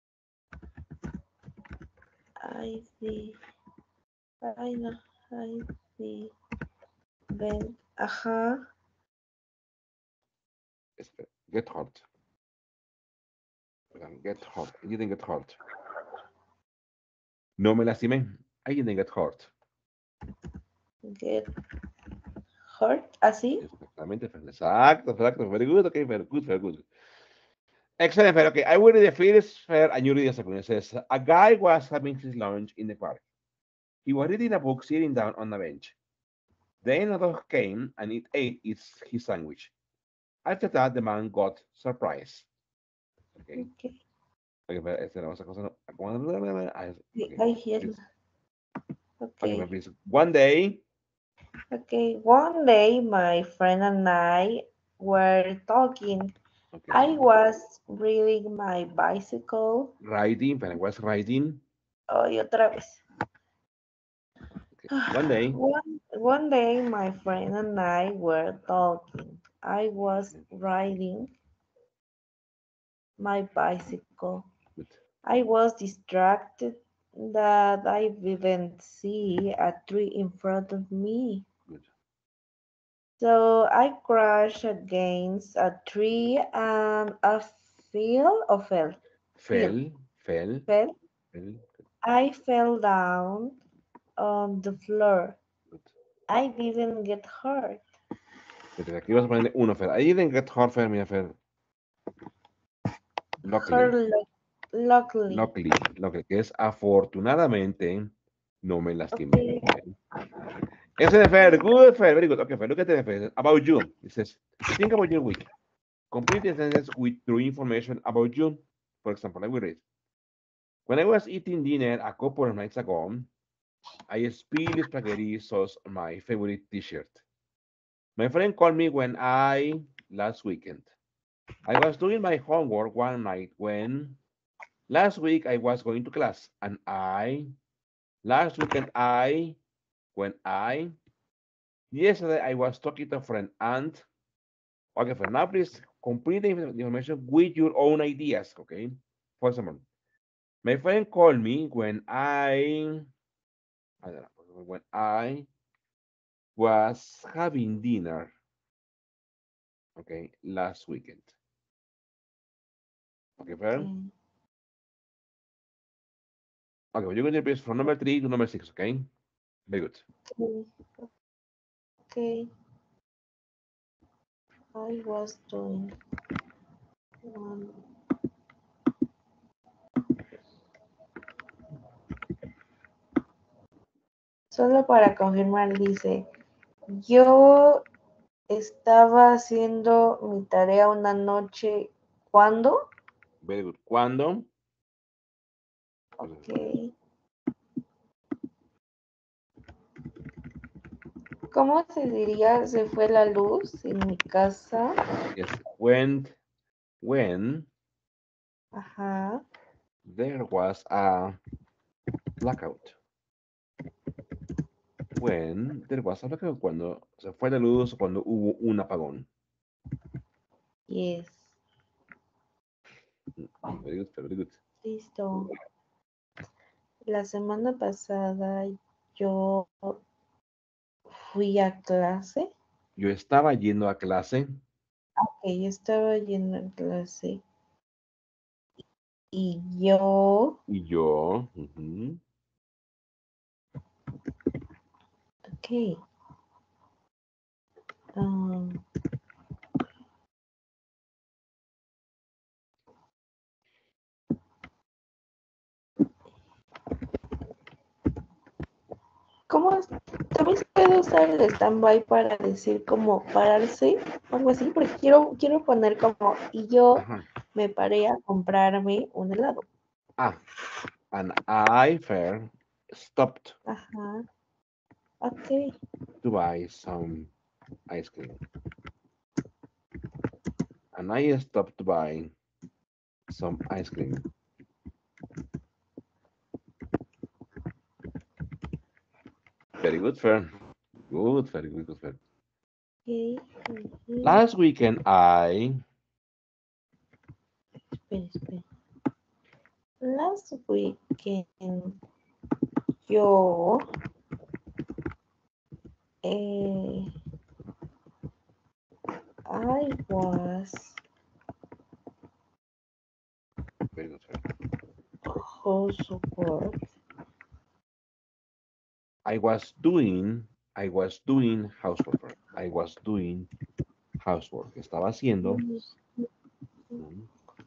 I see. I know. I see. Then. Ajá. Espera, Get hurt. Get hurt. I didn't get hurt. No me lastimé. I didn't get hurt. Get hurt. ¿Así? Exactamente, Fer. Exacto, exacto. Very good. Okay, very good, very good. Excellent, Fer. Okay, I will read the first, Fer, and you read the second. It says, a guy was having his lunch in the park. He was reading a book sitting down on a bench. Then another came and it ate its, his sandwich. After that, the man got surprised. Okay. Okay. Okay, pero esta era otra cosa. No. Ah, Sí, okay, I hear. please. Okay. Okay, please. One day, Okay. One day, my friend and I were talking. okay, I was riding my bicycle. riding, when I was riding, Oh, y otra vez. okay, one day, One, one day, my friend and I were talking. I was riding my bicycle. good, I was distracted that I didn't see a tree in front of me. good. So I crashed against a tree and I fell or fell. Fell. Fell, fell, Fell. fell, I fell down on the floor. good. I didn't get hurt. Entonces, aquí vas a ponerle uno, Fer. I didn't get hurt, Fer, mira, Fer. Luckily, Hurt lu- luckily. luckily, luckily, que es afortunadamente, no me lastimé. Okay. Okay. Ese de Fer, good, Fer, very good. Okay, Fer, look at the Fer. About you. It says, think about your week. Complete the sentence with true information about you. For example, I will read. When I was eating dinner a couple of nights ago, I spilled spaghetti sauce on my favorite t-shirt. My friend called me when I, last weekend. I was doing my homework one night when, last week I was going to class, and I, last weekend I, when I, yesterday I was talking to a friend, and, okay, for now, please complete the information with your own ideas, okay? For example, my friend called me when I, I don't know, when I was having dinner, okay, last weekend. Okay, fair? Okay. Okay, well, you're going to repeat from number three to number six, okay? Very good. Okay. Okay. I was doing one. Solo para confirmar, dice, yo estaba haciendo mi tarea una noche, ¿cuándo? Very good. ¿Cuándo? Ok. ¿Cómo se diría se fue la luz en mi casa? Yes. When, when Ajá. there was a blackout. When there was a blackout. Cuando se fue la luz, cuando hubo un apagón. Yes. Very good, very good. Listo. La semana pasada yo fui a clase. Yo estaba yendo a clase. Ok, yo estaba yendo a clase. Y yo. Y yo. Uh-huh. Ok. Um, ¿Cómo es? ¿Sabes? Puedo usar el stand-by para decir como pararse o algo así, porque quiero, quiero poner como, y yo Ajá. me paré a comprarme un helado. Ah, and I, Fair, stopped Ajá. Ok. to buy some ice cream. And I stopped to buy some ice cream. Very good, Fair. Good, very good, good, Fair. Okay. Last weekend, I... Espera, espera. Last weekend yo eh, I was Very good, Fair. housework. I was doing, I was doing housework. Fair. I was doing housework. Estaba haciendo... Mm,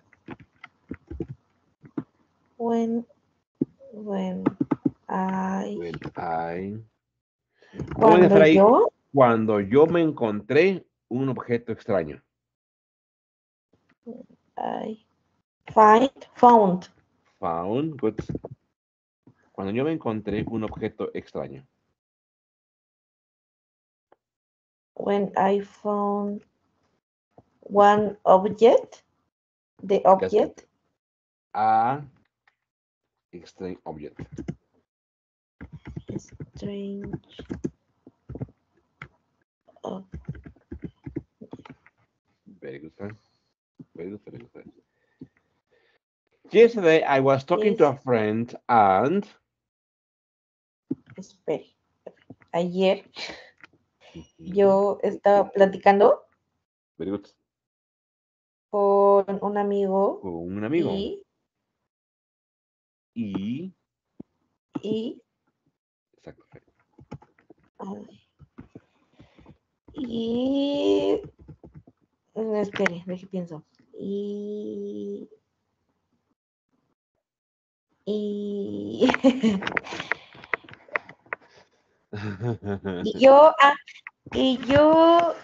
When when I When I... ¿Cómo cuando dice Fair ahí? yo Cuando yo me encontré un objeto extraño. I find, found. Found, good. Cuando yo me encontré un objeto extraño. When I found one object, the That's good. object, A strange object. strange. Oh, Very good, friend. Very good, very good, friend. Yesterday I was talking to a yes. friend and Espere. Ayer Mhm. yo estaba platicando Very good. con un amigo Con un amigo. y, Y y, exacto. Fer. ay, y, mm, espere, deje pienso. Y, y, y yo, ah, y yo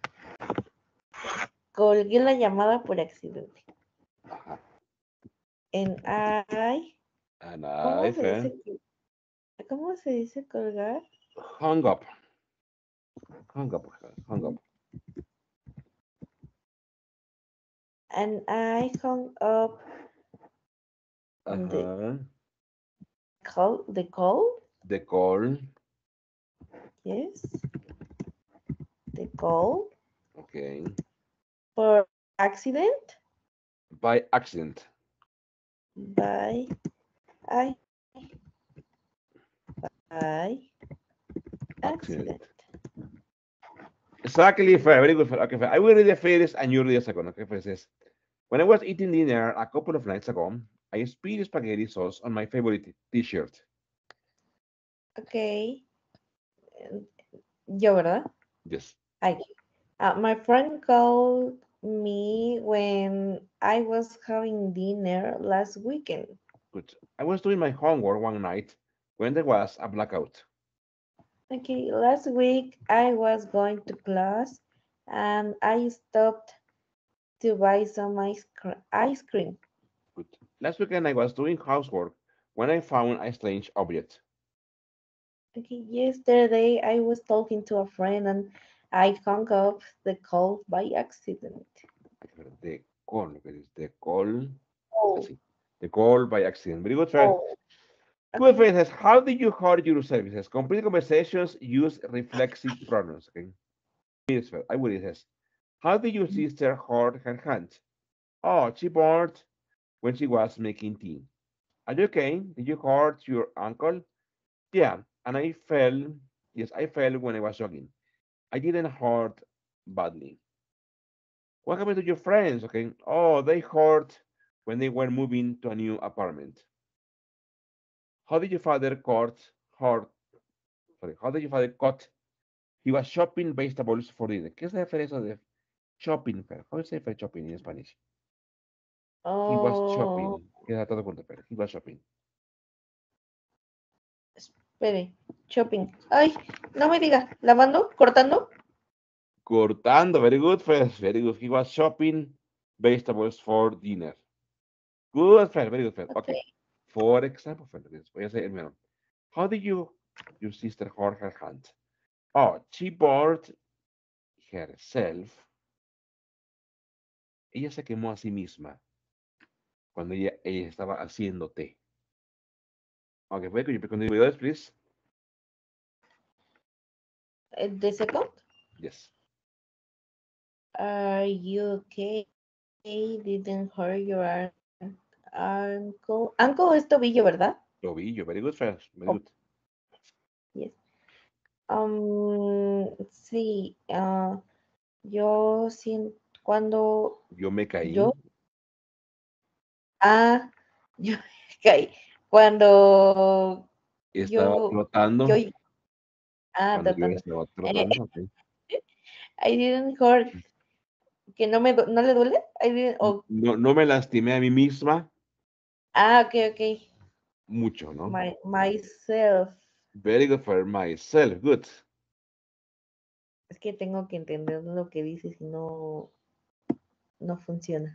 colgué la llamada por accidente. Ajá. En I, And ¿cómo I se Fer, dice? ¿Cómo se dice colgar? hung up. Hung up. Hung up. And I hung up on the Ajá. call, the call, The call. yes, the call Okay. for accident By accident. by I by accident. Accident. Exactly, Fer. Very good, Fer. Okay, Fer. I will read the first and you read the second. Okay, Fer. It says, when I was eating dinner a couple of nights ago, I spilled spaghetti sauce on my favorite t-shirt. Okay, yo, ¿verdad? Yes. I, uh, my friend called me when I was having dinner last weekend. Good. I was doing my homework one night when there was a blackout. Okay, last week I was going to class and I stopped to buy some ice, cr- ice cream. Good. Last weekend I was doing housework when I found a strange object. Okay, yesterday I was talking to a friend and I hung up the call by accident. The call, the call, Oh, así. The call by accident. Very good, friend. oh. Good, Okay. friend says, how did you hurt your services? Complete conversations use reflexive pronouns. Okay. Yes, friend. I will says, how did your sister hurt her hand? Oh, she burned when she was making tea. Are you okay? Did you hurt your ankle? Yeah, and I fell. Yes, I fell when I was jogging. I didn't hurt badly. What happened to your friends? Okay. Oh, they hurt when they were moving to a new apartment. How did your father caught hurt? Sorry, how did your father caught? He was shopping vegetables for dinner. ¿Qué es eso de shopping? Fer? How do you say for shopping in Spanish? He was Oh, shopping. Queda todo junto, Fer. He was shopping. espere, shopping. Ay, no me diga, lavando, cortando. Cortando, very good, Fer. Very good. He was shopping vegetables for dinner. Good, Fer. Very good, Fer. Okay. Okay. For example, Fer, voy a hacer el menú. How did you, your sister hurt her hand? Oh, she burned herself. Ella se quemó a sí misma cuando ella, ella estaba haciendo té. Okay, wait, could you continue with this, please? Uh, The second. Yes. Are you okay? Didn't hurt your ar- ankle. Ankle es tobillo, ¿verdad? Tobillo, very good, Fer. Very Oh, good. yes. Um, sí, ah, yo siento cuando Yo me caí. yo, ah, yo caí. Cuando Estaba yo, trotando. yo, ah, Cuando yo tratando. estaba Eh, trotando, ok. I didn't hurt, que no me, du- no le duele. I didn't, oh, No, no me lastimé a mí misma ah, ok, ok. mucho, ¿no? My, myself. Very good for myself. Good. Es que tengo que entender lo que dice, si no, no funciona.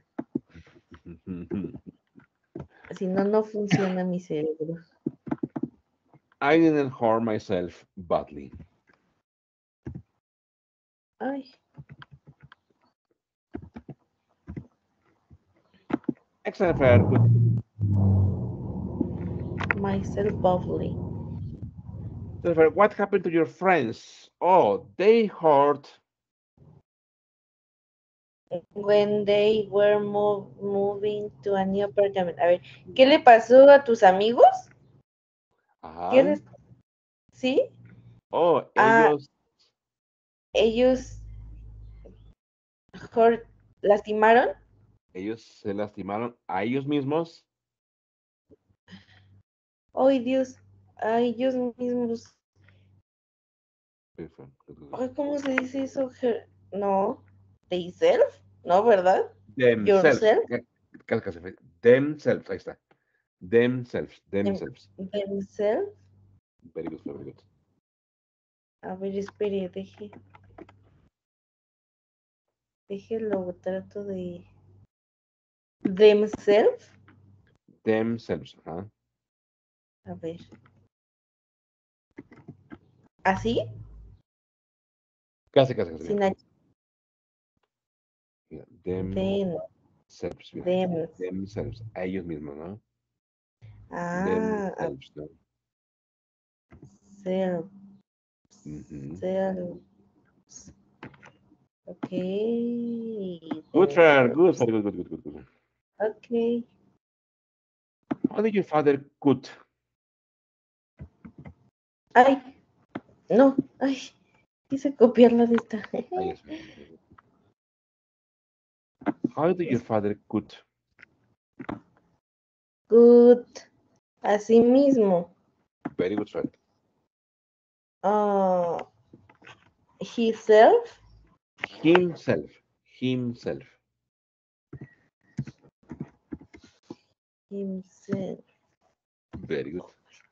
Si no, no funciona mi cerebro. I didn't harm myself badly. Ay, Excellent, Fer. Good. myself bubbly. Excellent, Fer. What happened to your friends? Oh, they hurt. When they were move, moving to a new apartment. A ver, ¿qué le pasó a tus amigos? ¿Qué Ajá. les... ¿Sí? Oh, Ah, ellos, ellos hurt- lastimaron. ellos se lastimaron a ellos mismos. Ay, Dios, a ellos mismos. Good, Fer. Good, good, good. Ay, ¿cómo se dice eso? Her- No, they self, ¿no, verdad? Themselves. Yourself, Casi, casi, Fer. Themselves. Ahí está. Themselves. them- Themselves. themselves. Very good, Fer. Very good. A ver, espere, deje, déjelo, trato de... Themselves. Themselves. Ajá. A ver. ¿Así? Casi, casi, casi. Sin Mira. H. Mira. Them, Themselves. Mira. them. Themselves. A ellos mismos, ¿no? Ah, a- Themselves, ¿no? self, Ujú. self. Ok. Good, Fer. Good, themselves. Fer. Good, good, good, good, good. Ok. How did your father cut? Ay, no, ay, quise copiarla de esta. Ahí es. How did your father cut? Good. Así mismo. Very good, Fer. Uh, himself. Himself. Himself. Himself. Very good.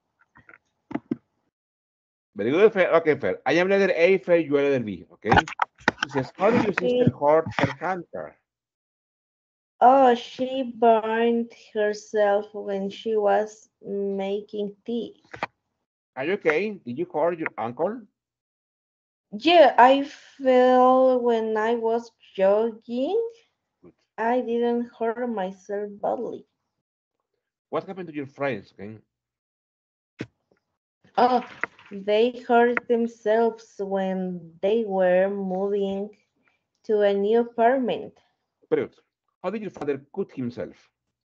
Very good, Fer. Okay, Fer. I am letter A, Fer. You are letter B. Okay. It says, how did your sister hurt her hunter? Oh, she burned herself when she was making tea. Are you okay? Did you hurt your uncle? Yeah, I fell when I was jogging. Good. I didn't hurt myself badly. What happened to your friends? Okay. Oh, they hurt themselves when they were moving to a new apartment. Very good. How did your father cut himself?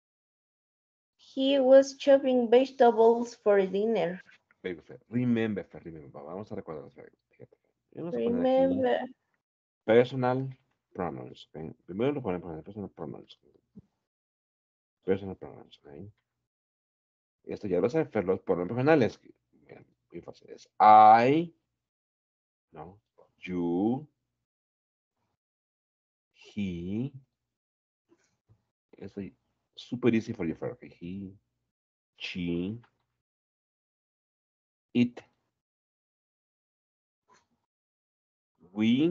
He was chopping vegetables for dinner. Very good, Fer. Remember, Fer. Remember. Vamos a recordar. Fer. Fíjate. Vamos a poner aquí Remember. personal pronouns. Okay. Primero lo ponemos personal pronouns. Personal pronouns. Okay. Esto ya lo saben, Fer. Los pronombres personales. Bien, muy fácil. Es I, no, you, he. Esto super easy for you, Fer. Okay. He, she, it, we,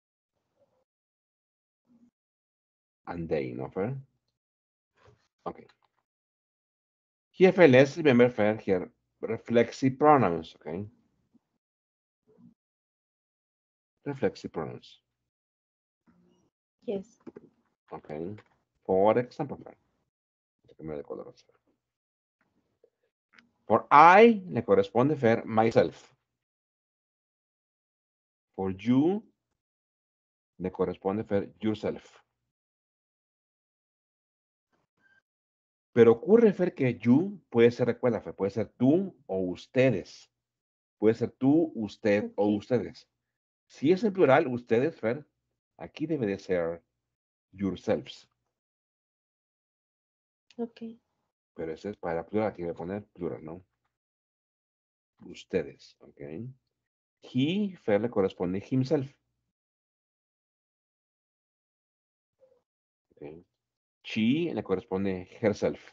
and they, no, Fer? Okay. Here, Fer, let's remember, Fer, here, reflexive pronouns, okay? Reflexive pronouns, Yes. okay? For example, Fer, déjame de color, Fer. For I, le corresponde, Fer, myself. For you, le corresponde, Fer, yourself. Pero ocurre, Fer, que you puede ser, recuerda, Fer, puede ser tú o ustedes. Puede ser tú, usted o Okay. ustedes. Si es en plural, ustedes, Fer, aquí debe de ser yourselves. Okay. Pero ese es para plural, aquí voy a poner plural, ¿no? Ustedes, ¿ok? He, Fer, le corresponde himself. ¿Ok? She le corresponde herself.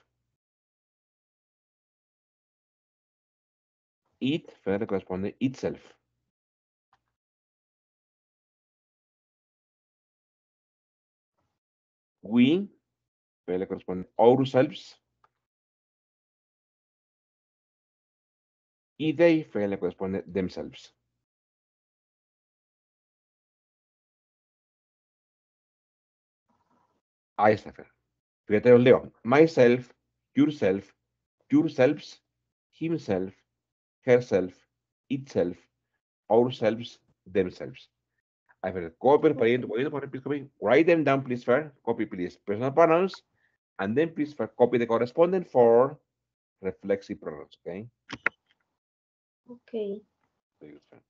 It, Fer, le corresponde itself. We, P le corresponde ourselves. Y they, P le corresponde themselves. Ahí está, Fer. Fíjate, los leo. Myself, yourself, yourselves, himself, herself, itself, ourselves, themselves. I Fer, copy, poniendo, poniendo, poniendo, please copy. Write them down, please, Fer. Copy, please. Personal pronouns. And then, please, Fer, copy the correspondent for reflexive pronouns, okay? Okay. Very good, Fer.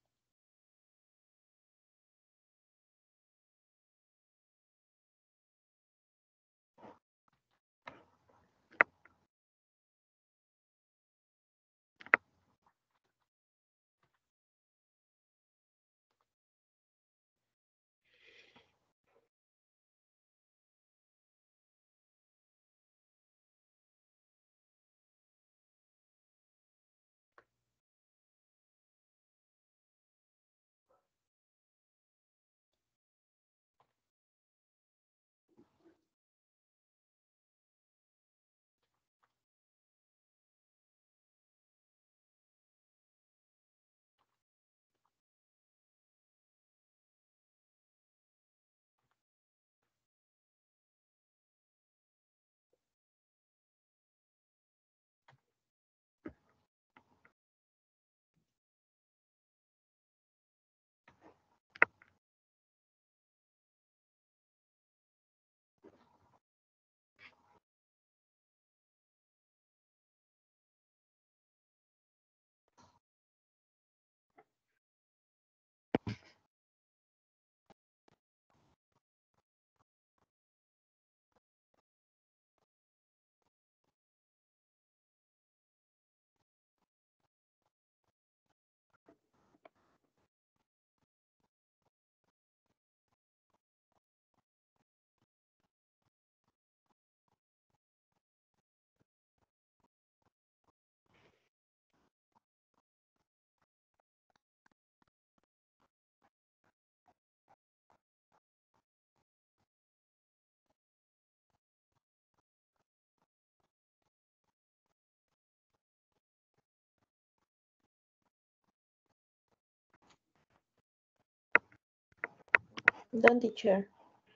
Don't teacher.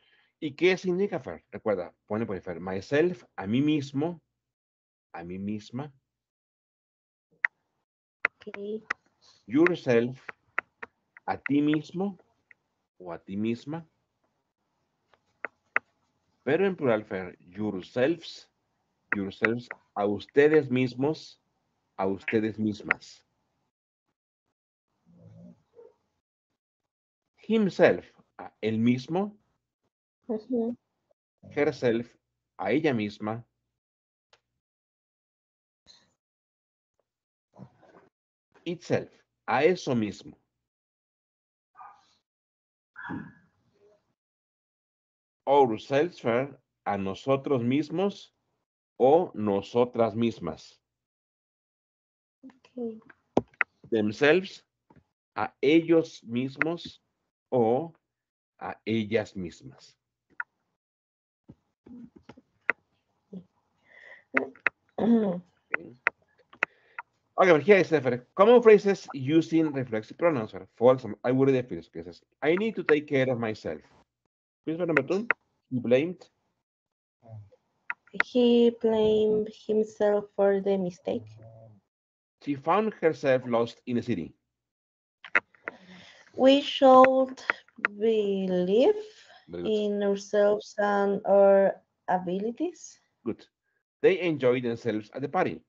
¿Y qué significa, Fer? Recuerda, pone por Fer, myself, a mí mismo, a mí misma, Okay. yourself, a ti mismo o a ti misma, pero en plural, Fer, yourselves, yourselves, a ustedes mismos, a ustedes mismas. Himself, a él mismo, Ujú. herself, a ella misma, itself, a eso mismo. Ourselves, Fer, a nosotros mismos o nosotras mismas. Okay. Themselves, a ellos mismos o a ellas mismas. Mm. Okay. Okay, but here is the common phrases using reflexive pronouns. For example, I would read the first cases. I need to take care of myself. Please, number two. He blamed. He blamed himself for the mistake. She found herself lost in a city. We should believe Very good. in ourselves and our abilities. Good. They enjoy themselves at the party.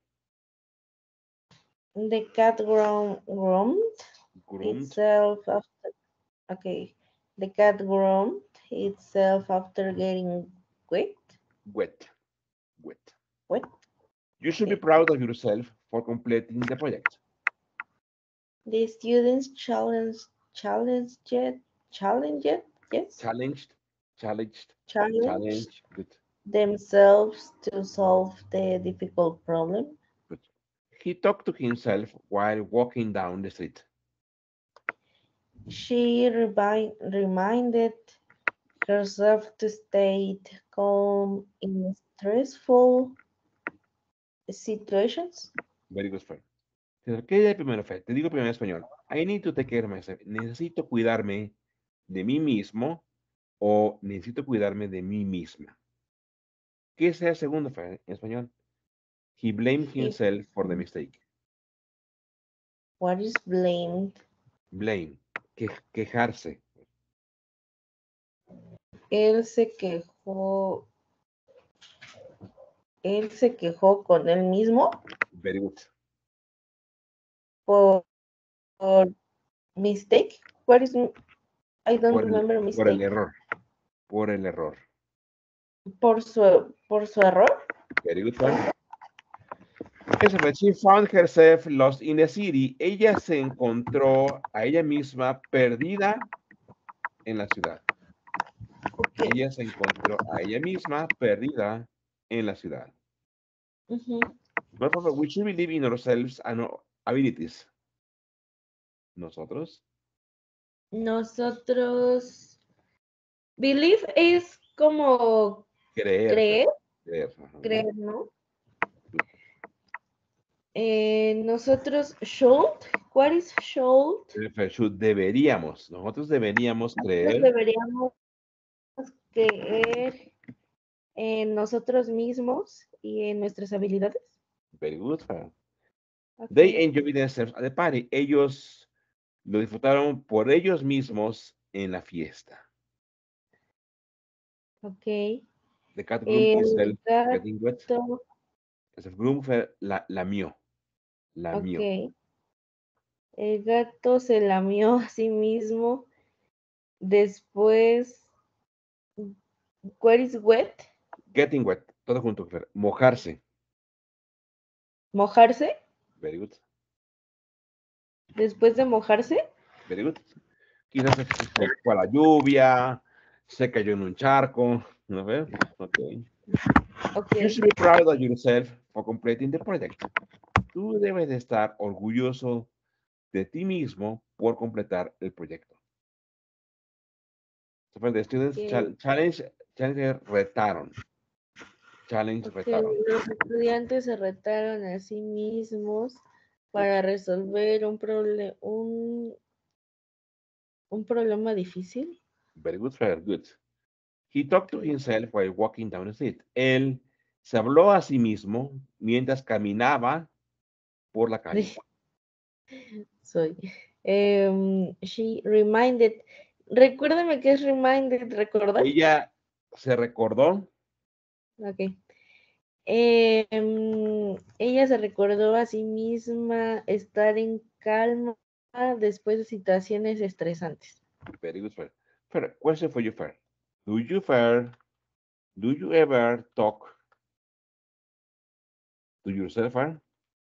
The cat grown, groomed Groomed. itself after. Okay. The cat groomed itself after getting wet. Wet. Wet. Wet. You should be Okay. proud of yourself for completing the project. The students challenged, challenged, yet, challenged, yet, yes, Challenged. Challenged. challenged Challenge. Good. themselves to solve the difficult problem. Good. He talked to himself while walking down the street. She rebi- reminded herself to stay calm in stressful situations. Very good, Fer. ¿Qué diría primero, Fer? Te digo primero en español. I need to take care of myself. Necesito cuidarme de mí mismo o necesito cuidarme de mí misma. ¿Qué es el segundo, Fer, en español? He blamed He- himself for the mistake. What is blamed? Blame. Que, quejarse. Él se quejó. Él se quejó con él mismo Very good. por, por mistake. What is I don't Por el, remember por el mistake. error. Por el error. Por su por su error. Very good, Fer. Elizabeth, she found herself lost in the city. Ella se encontró a ella misma perdida en la ciudad. Okay. Ella se encontró a ella misma perdida en la ciudad. Ujú. Por favor, we should believe in ourselves and our abilities. Nosotros. Nosotros believe es como Creer. creer, Creer. ajá. creer, ¿no? Eh, nosotros should, what is should? Prefer- should, Deberíamos. Nosotros deberíamos Nosotros creer. deberíamos creer en nosotros mismos y en nuestras habilidades. Very good. Fer. Okay. They enjoyed themselves at the party. Ellos lo disfrutaron por ellos mismos en la fiesta. Okay. The cat groomed El himself gato, getting wet. El groom fue la, lamió. Lamió. ok. El gato se lamió a sí mismo. Después, what is wet? Getting wet. Todo junto. Fer. Mojarse. Mojarse. Very good. Después de mojarse. Very good. Quizás se secó a la lluvia, se cayó en un charco. ¿No ves? Okay. Okay. You should be proud of yourself for completing the project. Tú debes de estar orgulloso de ti mismo por completar el proyecto. So, the students Okay. chal- challenge, challenge retaron. Challenge Okay. retaron. Los estudiantes se retaron a sí mismos para resolver un, proble un, un problema difícil. Very good, very good. He talked to himself while walking down the street. Él se habló a sí mismo mientras caminaba por la calle. Soy. Um, she reminded. Recuérdame que es reminded, recordar. Ella se recordó. Ok. Eh, mm, ella se recordó a sí misma estar en calma después de situaciones estresantes. Very good, Fer. Fer, question for you, Fer. Do you, Fer, do you ever talk to yourself, Fer?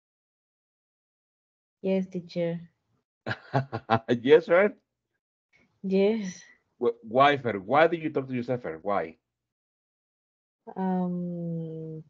Yes, teacher. Yes, Fer. Yes. Wh- Why, Fer? Why do you talk to yourself, Fer? Why? Um,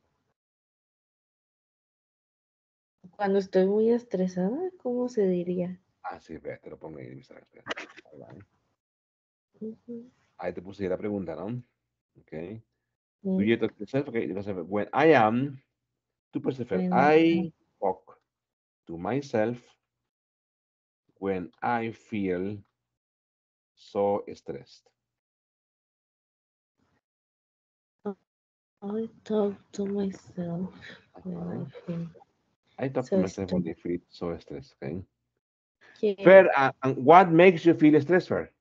cuando estoy muy estresada, ¿cómo se diría? Ah, sí, ve, te lo pongo ahí, Mister Fer. Ahí va, ¿eh? Ujú. Ahí te puse la pregunta, ¿no? Okay. Do Mm, you talk to yourself? Okay, because when I am, tú puedes Fer. when I talk to myself when I feel so stressed. I talk to myself when Uh-huh. I feel I talk so to myself when I stressed. feel so stressed, okay? Yeah. Fer, uh, and what makes you feel stressed, Fer?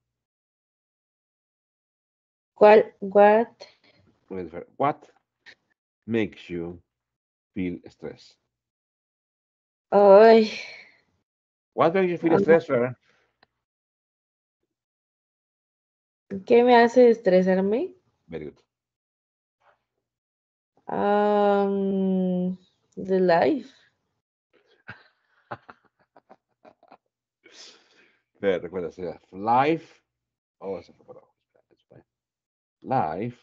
¿Cuál? What? Wait, Fer, what makes you feel stressed? Ay, What makes you feel ah, stressed, Fer? ¿qué me hace estresarme? Very good. Um, the life. Fer, recuerda, sea life. Oh, se fue para abajo. It's fine. Life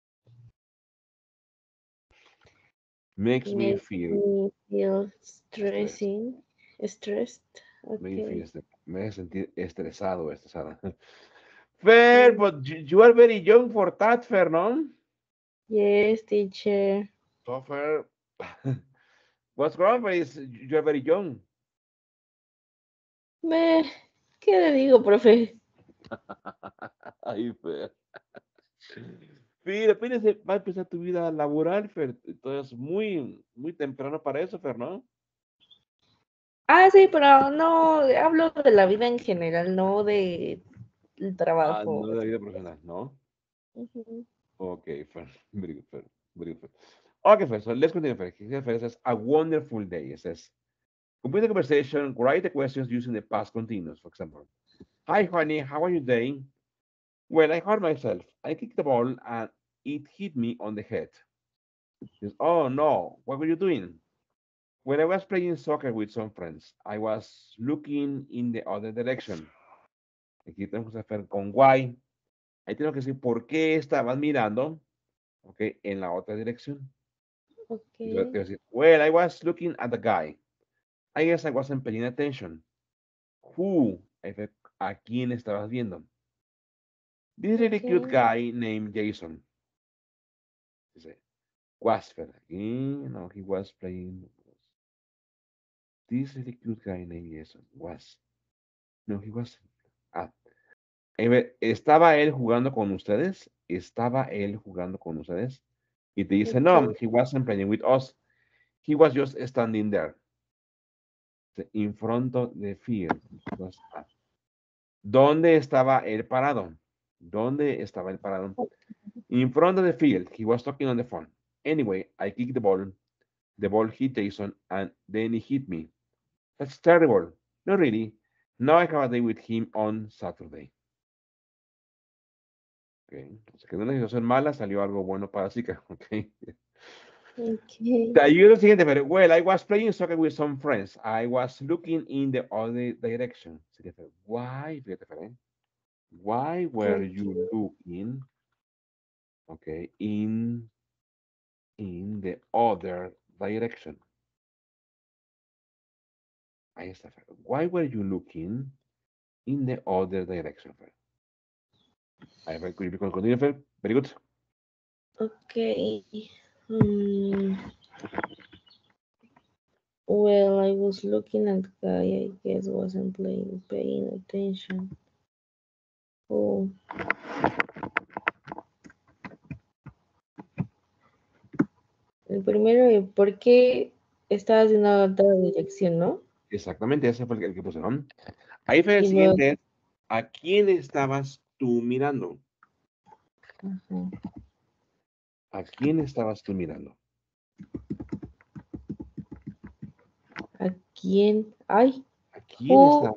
makes me Makes feel, me feel stressed. stressing, stressed. Me feel Okay. st- me hace sentir estresado, estresada. Fer, but you, you are very young for that, Fer, no? Yes, teacher. So Fer, what's wrong, Fer? Is you're very young. Me, ¿qué le digo, profe? Ay, Fer. Fer, apenas se- va a empezar tu vida laboral, Fer. Entonces, muy, muy temprano para eso, Fer, ¿no? Ah, sí, pero no, hablo de la vida en general, no de el Ah, trabajo. no de la vida profesional, ¿no? Ujú. Okay, Fer. Very good, Fer. Very good, Fer. Okay, Fer. So let's continue, Fer. Here, Fer says, a wonderful day. It says, complete the conversation, write the questions using the past continuous, for example. Hi, honey, how are you doing? Well, I hurt myself. I kicked the ball and it hit me on the head. He says, oh no, what were you doing? When I was playing soccer with some friends, I was looking in the other direction. Aquí tenemos que hacer con why. Ahí tenemos que decir por qué estabas mirando, ok, en la otra dirección. Yo te Okay. voy a decir, well, I was looking at the guy. I guess I wasn't paying attention. Who? ¿A quién estabas viendo? This really cute Okay. guy named Jason. Dice, was Fer. Aquí, no, he was playing. This really cute guy named Jason. Was. No, he wasn't. Ah, a ver, ¿estaba él jugando con ustedes? ¿Estaba él jugando con ustedes? Y te dice, no, Okay. he wasn't playing with us. He was just standing there. In front of the field. Was, ah. ¿Dónde estaba él parado? ¿Dónde estaba él parado? In front of the field. He was talking on the phone. Anyway, I kicked the ball. The ball hit Jason and then he hit me. That's terrible. Not really. Now I have a date with him on Saturday. Okay. Entonces, que de una situación mala salió algo bueno para Zika. Okay. Okay. Te ayudo el siguiente, pero, well, I was playing soccer with some friends. I was looking in the other direction. Sería, why, fíjate, Fer, ¿eh? Why were you looking, okay, in, in the other direction? Ahí está, Fer. Why were you looking in the other direction, Fer? Ahí, Fer, could you continue, Fer? Very good. Okay. Hmm. Well, I was looking at the guy. I guess wasn't playing, paying attention. Oh, el primero, ¿por qué estabas en una otra dirección, no? Exactamente, ese fue el que, el que pusieron. Ahí, Fer, el Y luego, siguiente es, ¿a quién estabas tú mirando? ajá. ¿A quién estabas tú mirando? ¿A quién? Ay, ¿A quién who, estabas?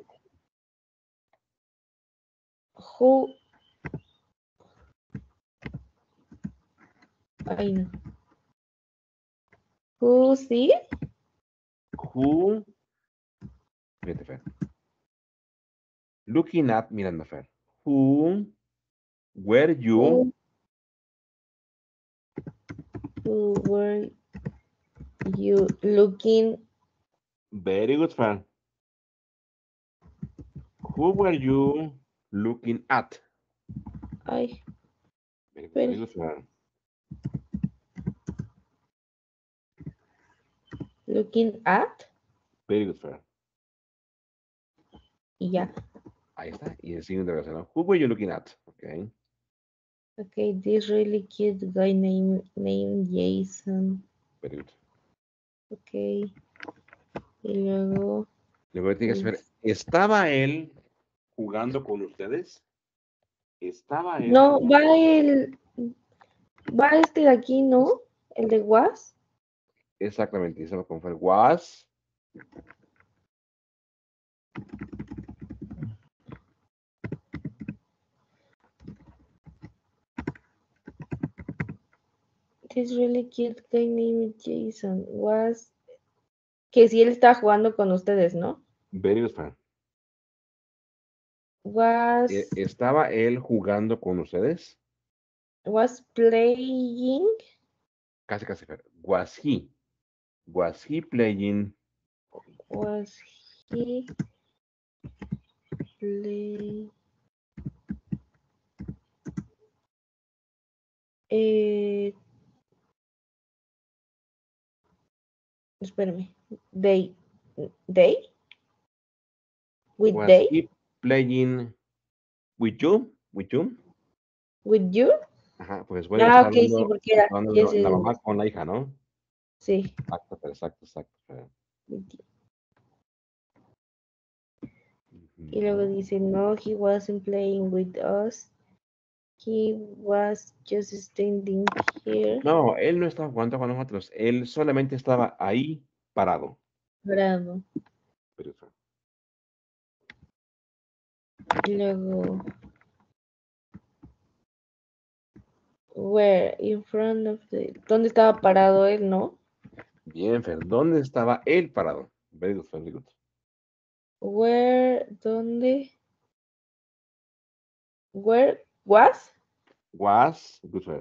who, ay no. Who, sí? Who, fíjate, Fer. Looking at, mirando, Fer. Who, were you, Who, who were you looking? very good, Fer. Who were you looking at? Ay, Very good, very espere, good, Fer. looking at, Very good, Fer. y ya. Ahí está. Y el siguiente oración, ¿no? Who were you looking at? Okay. Okay, this really cute guy named named Jason. Very good. Okay, y luego, Luego tienes que ver, ¿estaba él jugando con ustedes? ¿Estaba él no, jugando? va el, va este de aquí, ¿no? El de Was. Exactamente, eso con Fer. Was, This really cute guy named Jason was, que si él está jugando con ustedes, ¿no? very good, Fer. Was, E- ¿Estaba él jugando con ustedes? was playing, Casi, casi, Fer. Was he? Was he playing? was he play, eh, espérame. They, they? With Was they? he playing with you? With you? With you? Ajá, pues puede Ah, estar ok, sí, hablando, porque era, está hablando yes, la, la yes, mamá con la hija, ¿no? sí. Exacto, pero exacto, exacto. pero- With you. Y luego Ujú. dice, no, he wasn't playing with us. He was just standing here. No, él no estaba jugando con nosotros, él solamente estaba ahí parado. Bravo. Pero eso- Y luego, where, in front of the... ¿Dónde estaba parado él, no? Bien, Fer, ¿dónde estaba él parado? Very good, very good. Where, ¿dónde? Where was? Was, good, Fer.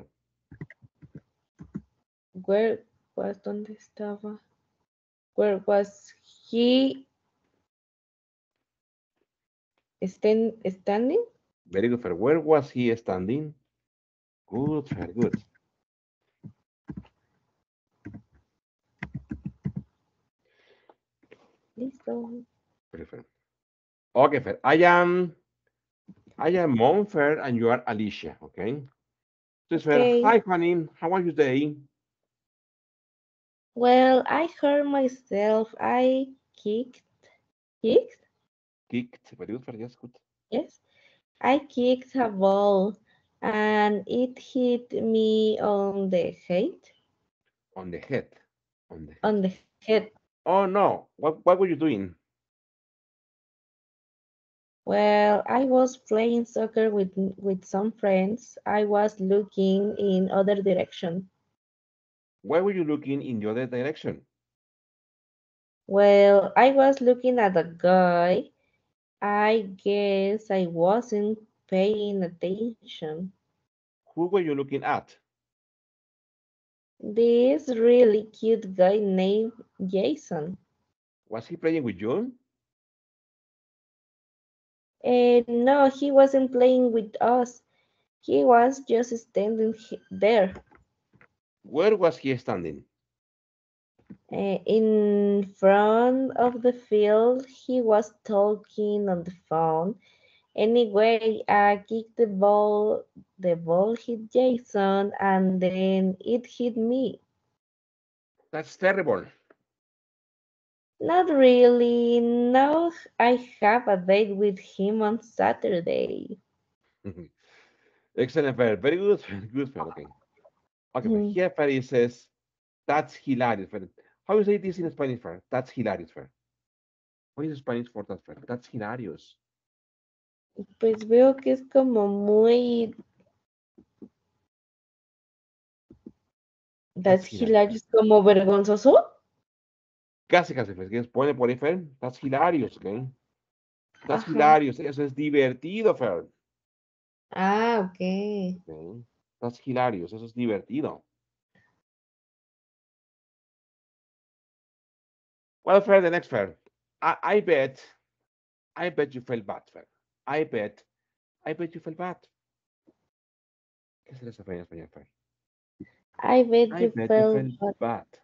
Where was, ¿dónde estaba? Where was he stand, standing? Very good, Fer. Where was he standing? Good, Fer, good. Listo. Very Fer. Okay, Fer. I am, I am Mon, Fer, and you are Alicia, okay? So, Fer, Okay. hi, honey. How are you today? Well, I hurt myself. I kicked. Kicked? Kicked. Very good, Fer. Yes, good. Yes. I kicked a ball and it hit me on the head. On the head. On the head. On the head. Oh, no. What, what were you doing? Well, I was playing soccer with with some friends. I was looking in other direction. Why were you looking in the other direction? Well, I was looking at a guy. I guess I wasn't paying attention. Who were you looking at? This really cute guy named Jason. Was he playing with you? And no, he wasn't playing with us. He was just standing he- there. Where was he standing? Uh, in front of the field, he was talking on the phone. Anyway, I kicked the ball. The ball hit Jason, and then it hit me. That's terrible. Not really. No, I have a date with him on Saturday. Excellent, Fer. Very good, very good, Fer. Okay. Okay, but Hmm. here Fer says, that's hilarious, Fer. How you say this in Spanish, Fer? That's hilarious, Fer. What is Spanish for that, Fer? That's hilarious. Pues veo que es como muy. That's That's hilarious. hilarious, como vergonzoso. Casi, casi, Fer. ¿Quieres pone por ahí, Fer? That's hilarious, okay? That's Ajá. hilarious. Eso es divertido, Fer. Ah, ok. Okay. That's hilarious. Eso es divertido. Well, Fer, the next Fer. I, I bet, I bet you felt bad, Fer. I bet, I bet you felt bad. ¿Qué será esa fe en español, Fer? I bet I you bet you felt felt bad. bad.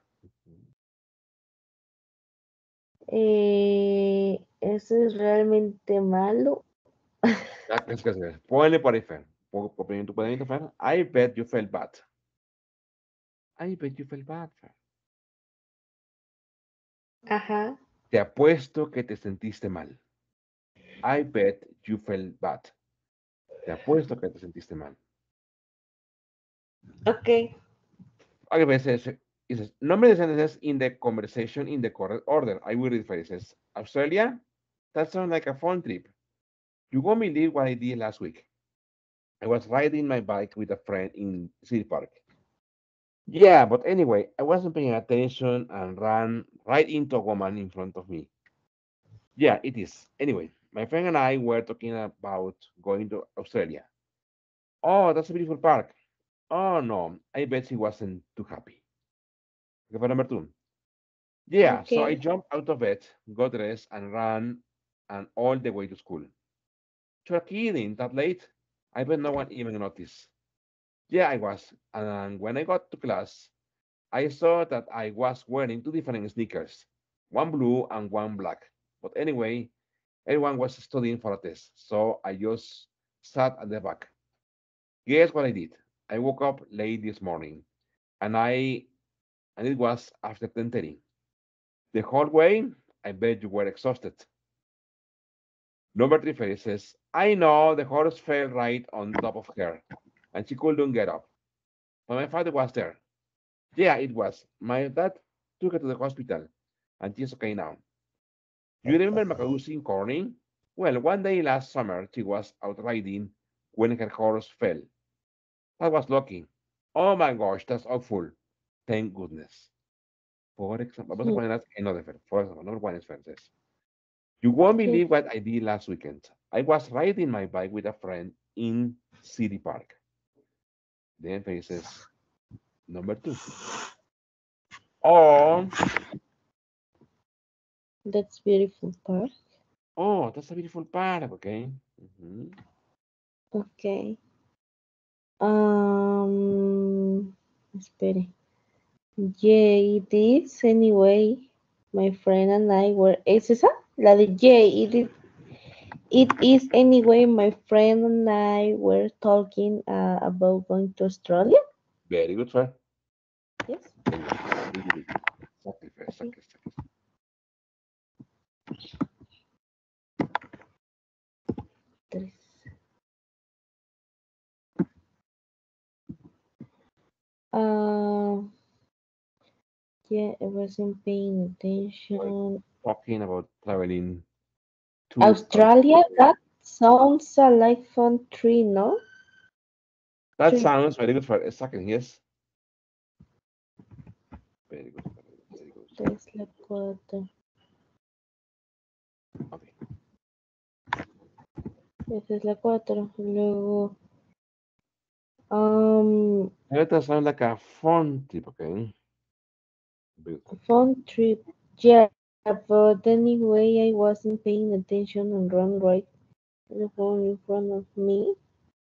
Eh, eso es realmente malo. Ah, casi, casi, casi. Ponle por ahí, Fer. Pon pon en tu cuadernito, Fer. I bet you felt bad. I bet you felt bad, Fer. Ajá. Te apuesto que te sentiste mal. I bet you felt bad. Te apuesto que te sentiste mal. Ok. Okay, but it says, it says, number the sentences in the conversation in the correct order. I will read it. It says, Australia? That sounds like a fun trip. You won't believe what I did last week. I was riding my bike with a friend in City Park. Yeah, but anyway, I wasn't paying attention and ran right into a woman in front of me. Yeah, it is. Anyway, my friend and I were talking about going to Australia. Oh, that's a beautiful park. Oh no, I bet she wasn't too happy. Okay, for number two. Yeah, so I Ok. jumped out of bed, got dressed, and ran and all the way to school. You're kidding, that late? I bet no one even noticed. Yeah, I was. And when I got to class, I saw that I was wearing two different sneakers, one blue and one black. But anyway, everyone was studying for a test, so I just sat at the back. Guess what I did? I woke up late this morning, and I and it was after ten thirty. The whole way, I bet you were exhausted. Number three Fairy says, I know the horse fell right on top of her, and she couldn't get up. But my father was there. Yeah, it was. My dad took her to the hospital, and she's okay now. You remember Macalusi in Corning? Well, one day last summer, she was out riding when her horse fell. That was lucky. Oh my gosh, that's awful. Thank goodness. Por example, vamos a Hmm. poner en orden. For example, number one is says, you won't Okay. believe what I did last weekend. I was riding my bike with a friend in City Park. Then faces number two. Oh, That's beautiful part. oh, that's a beautiful park, okay? Mhm. Okay. Um, espere. Yeah, it is anyway. My friend and I were. ¿Es esa? La de yeah, it is. It is anyway. My friend and I were talking uh, about going to Australia. Very good, sir. Yes. Very good. Very good. Exactly, fair, Okay. exactly, exactly. Tres. Uh, yeah, I wasn't paying attention. Talking about traveling to Australia. That sounds uh, like fun tree, no? that Tree. sounds very good for a second, yes. Very good, very good, very good. Tres, la cuatro. Okay. Esa es la cuatro. Luego, um, That sounds like a fun trip, okay? Beautiful. fun trip. Yeah, but anyway, I wasn't paying attention and ran right to the phone in front of me.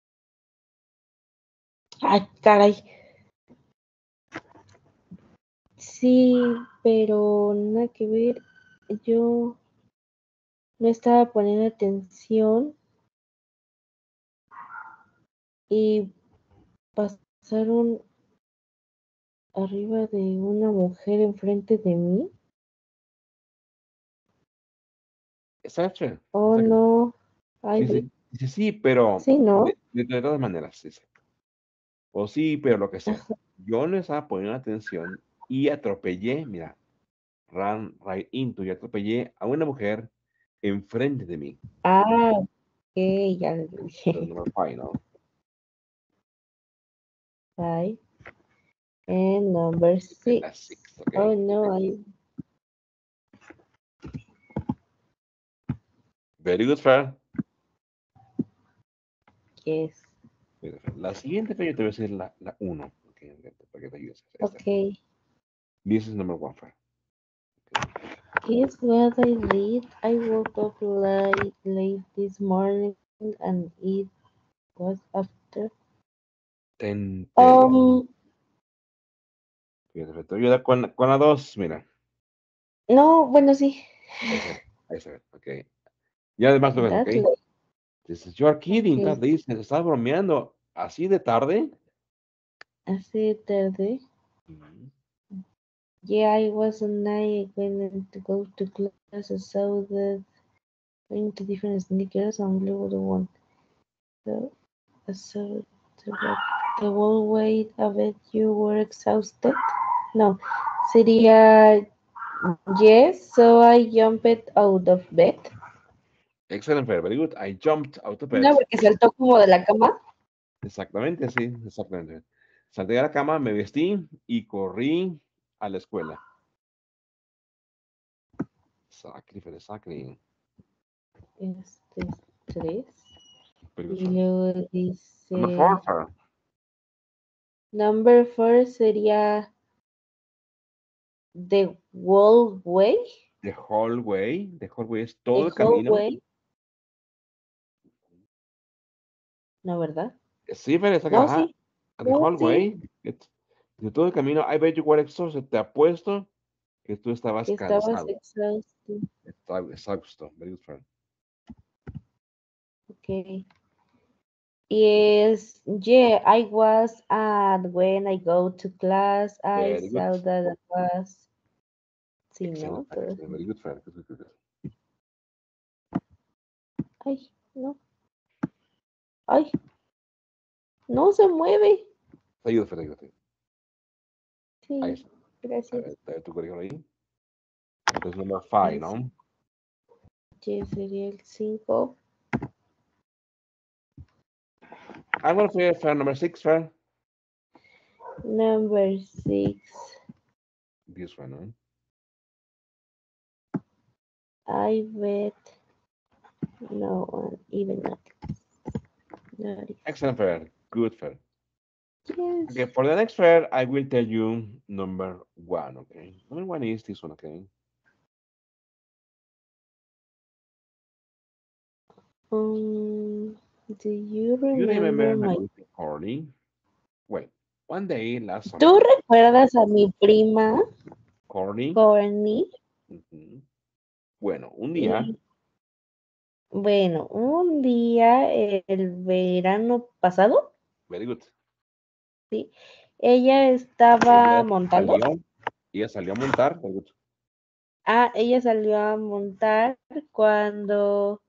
Ay, caray. Sí, pero nada que ver. Yo no estaba poniendo atención y pasaron arriba de una mujer enfrente de mí. Exacto. Oh, Exacto. no. Ay, Dice, dice, sí, pero sí, ¿no? de, de, de todas maneras, dice. O sí, pero lo que sea. Yo no estaba poniendo atención y atropellé, mira, ran right into y atropellé a una mujer enfrente de mí. Ah, ok, ya lo So, dije. number five, ¿no? Five. And number Okay, that's six. six, okay. Oh, no, I, Very good, Fer. yes. Very good, Fer. La siguiente, Fer, yo te voy a decir la, la uno, okay, para que te ayudes. Esta. Okay. This is number one, Fer. Guess what I did? I woke up late, late this morning and it was after. Ten, Um, Fíjate, Fer, te voy a ayudar con, con la dos, mira. no, bueno, sí. Ahí se ve, ahí se ve, ok. Y además lo ves, ok. That late. Dices, you're kidding, Okay. Kat, dices, ¿estás bromeando así de tarde? Así tarde. Mm. Yeah, I was on night when to go to class. I saw that going to different sneakers and blue the one. So I saw the, the whole way. I bet you were exhausted. No, sería yes. So I jumped out of bed. Excellent, Fer, very good. I jumped out of bed. No, porque saltó como de la cama. Exactamente, sí, exactamente. Salté de la cama, me vestí y corrí a la escuela. Exactly, Fer, exactly. Este es tres. Very good, Y Fer. luego Number four, dice. Fer. Number four sería the whole way. The whole way. The whole way es The todo el whole camino. way. No, ¿verdad? Sí, Fer, exactly. No, Ajá. sí. The No, whole sí. way. It's De todo el camino, I bet you were exhausted. Te apuesto que tú estabas Que estabas cansado. exhausto. Estaba exhausto. Very good friend. Okay. Yes, yeah, I was, and when I go to class, I Very good. saw that I was, sí, Excellent. no, pero, Excellent. Very good friend. Good, good, good, good. ay, no, ay, no se mueve. Te ayudo, Fred, ayúdate. Ahí Sí, está. A gracias. ver, trae tu colegio ahí. Entonces, number five, Ay, ¿no? sí, sí, sería el cinco. I'm going to play friend number six, friend. Number six, This one, ¿no? I bet no one, even not, not it. Excellent, friend. Good, friend. Yes. Okay, for the next friend, I will tell you number one, okay? Number one is this one, okay? Um, do you You remember remember my my... beauty Corny? Well, one day last ¿Tú summer, recuerdas a mi prima Corny. Corny? Ujú. Bueno, un día, Y bueno, un día, eh, el verano pasado, very good. ¿sí? Ella estaba Ella montando. salió, ella salió a montar, very good. Ah, ella salió a montar cuando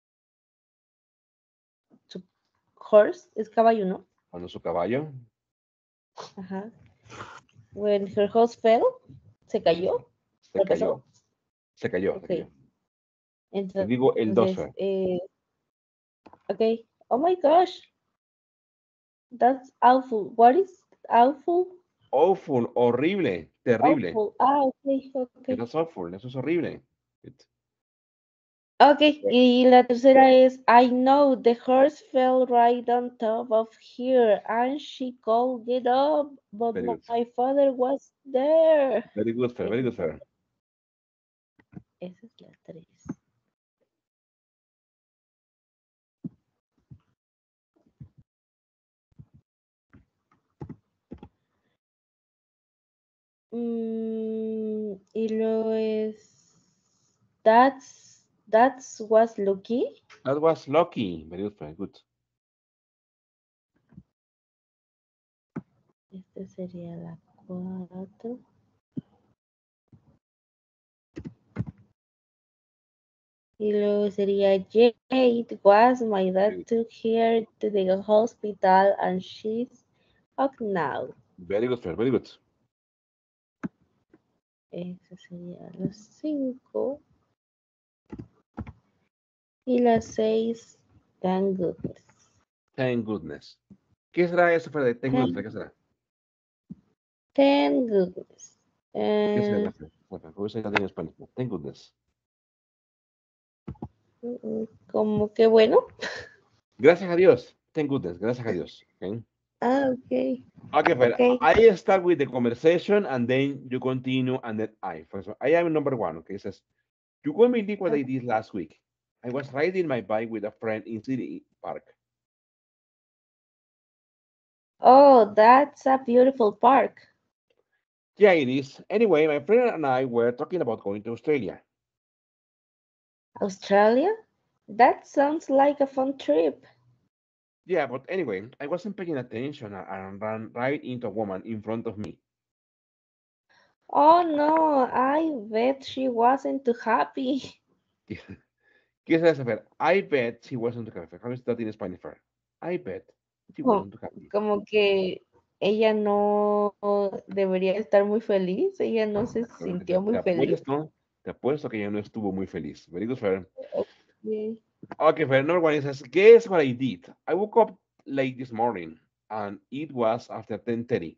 su horse es caballo, ¿no? Cuando su caballo Ajá. When her horse fell, se cayó, se tropezó. cayó, se cayó, se Ok. cayó. Te digo el dos, Entonces, eh, ok. Oh my gosh, that's awful. What is awful? Awful, horrible, terrible. Awful. Ah, ok, ok. That's awful, eso es horrible. It- Ok, y la tercera es, I know the horse fell right on top of her and she couldn't get up, but Very my, good. my father was there. Very good, fair, very Esa good, es la, fair. esa es la tres. Mm, y luego es, that's, that's was lucky. That was lucky. Very good, very good. Esta sería la cuatro. Y luego sería, yeah, it was, my dad took her to the hospital and she's up now. Very good, fair, very good. Esa sería la cinco. Y la seis, thank goodness. Thank goodness. ¿Qué será eso, Fred? Thank goodness, ¿qué será? Thank goodness. ¿Qué Eh, será, Fred? Bueno, ¿cómo se llama en español? Thank goodness. mm, como que bueno. Gracias a Dios. Thank goodness, gracias a Dios. Okay. Ah, ok. Okay, Fred. Ok. I start with the conversation and then you continue and then I. For example, I am number one. Okay, it says, you won't believe what I did last week. I was riding my bike with a friend in City Park. Oh, that's a beautiful park. Yeah, it is. Anyway, my friend and I were talking about going to Australia. Australia? That sounds like a fun trip. Yeah, but anyway, I wasn't paying attention and and ran right into a woman in front of me. Oh no, I bet she wasn't too happy. ¿Qué es eso, Fer? I bet she wasn't too happy. How is that in Spanish, Fer? I bet she Como, wasn't too happy. como que ella no debería estar muy feliz, ella no se Exactamente. Te, sintió te muy feliz. apuesto, te apuesto que ella no estuvo muy feliz. Very good, Fer. Okay. Okay, Fer, number one, it says, guess what I did? I woke up late this morning and it was after ten thirty.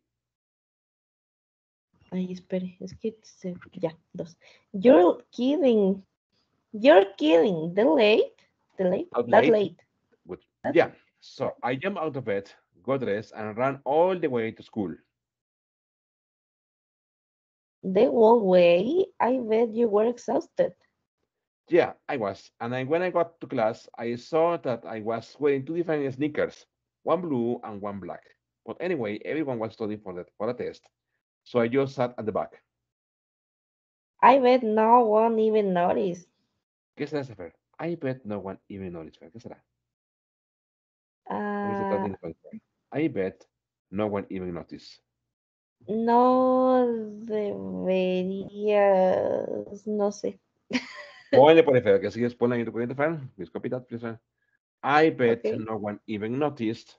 Ay, espere, es que se, ya, dos. You're kidding. You're kidding. The late? The late? Out That late? late. Good. Yeah. So I jumped out of bed, got dressed, and ran all the way to school. The whole way, I bet you were exhausted. Yeah, I was. And I, when I got to class, I saw that I was wearing two different sneakers, one blue and one black. But anyway, everyone was studying for the, for the test. So I just sat at the back. I bet no one even noticed. ¿Qué será ese, Fer? I bet no one even noticed, Fer. ¿Qué será? Let me see if I Ah, think about it. I bet no one even noticed. no deberías, no sé. Ponle por Fer, que sigues ponle ahí tu corriente, Fer. Please copy that, please, Fer. I bet Okay. no one even noticed.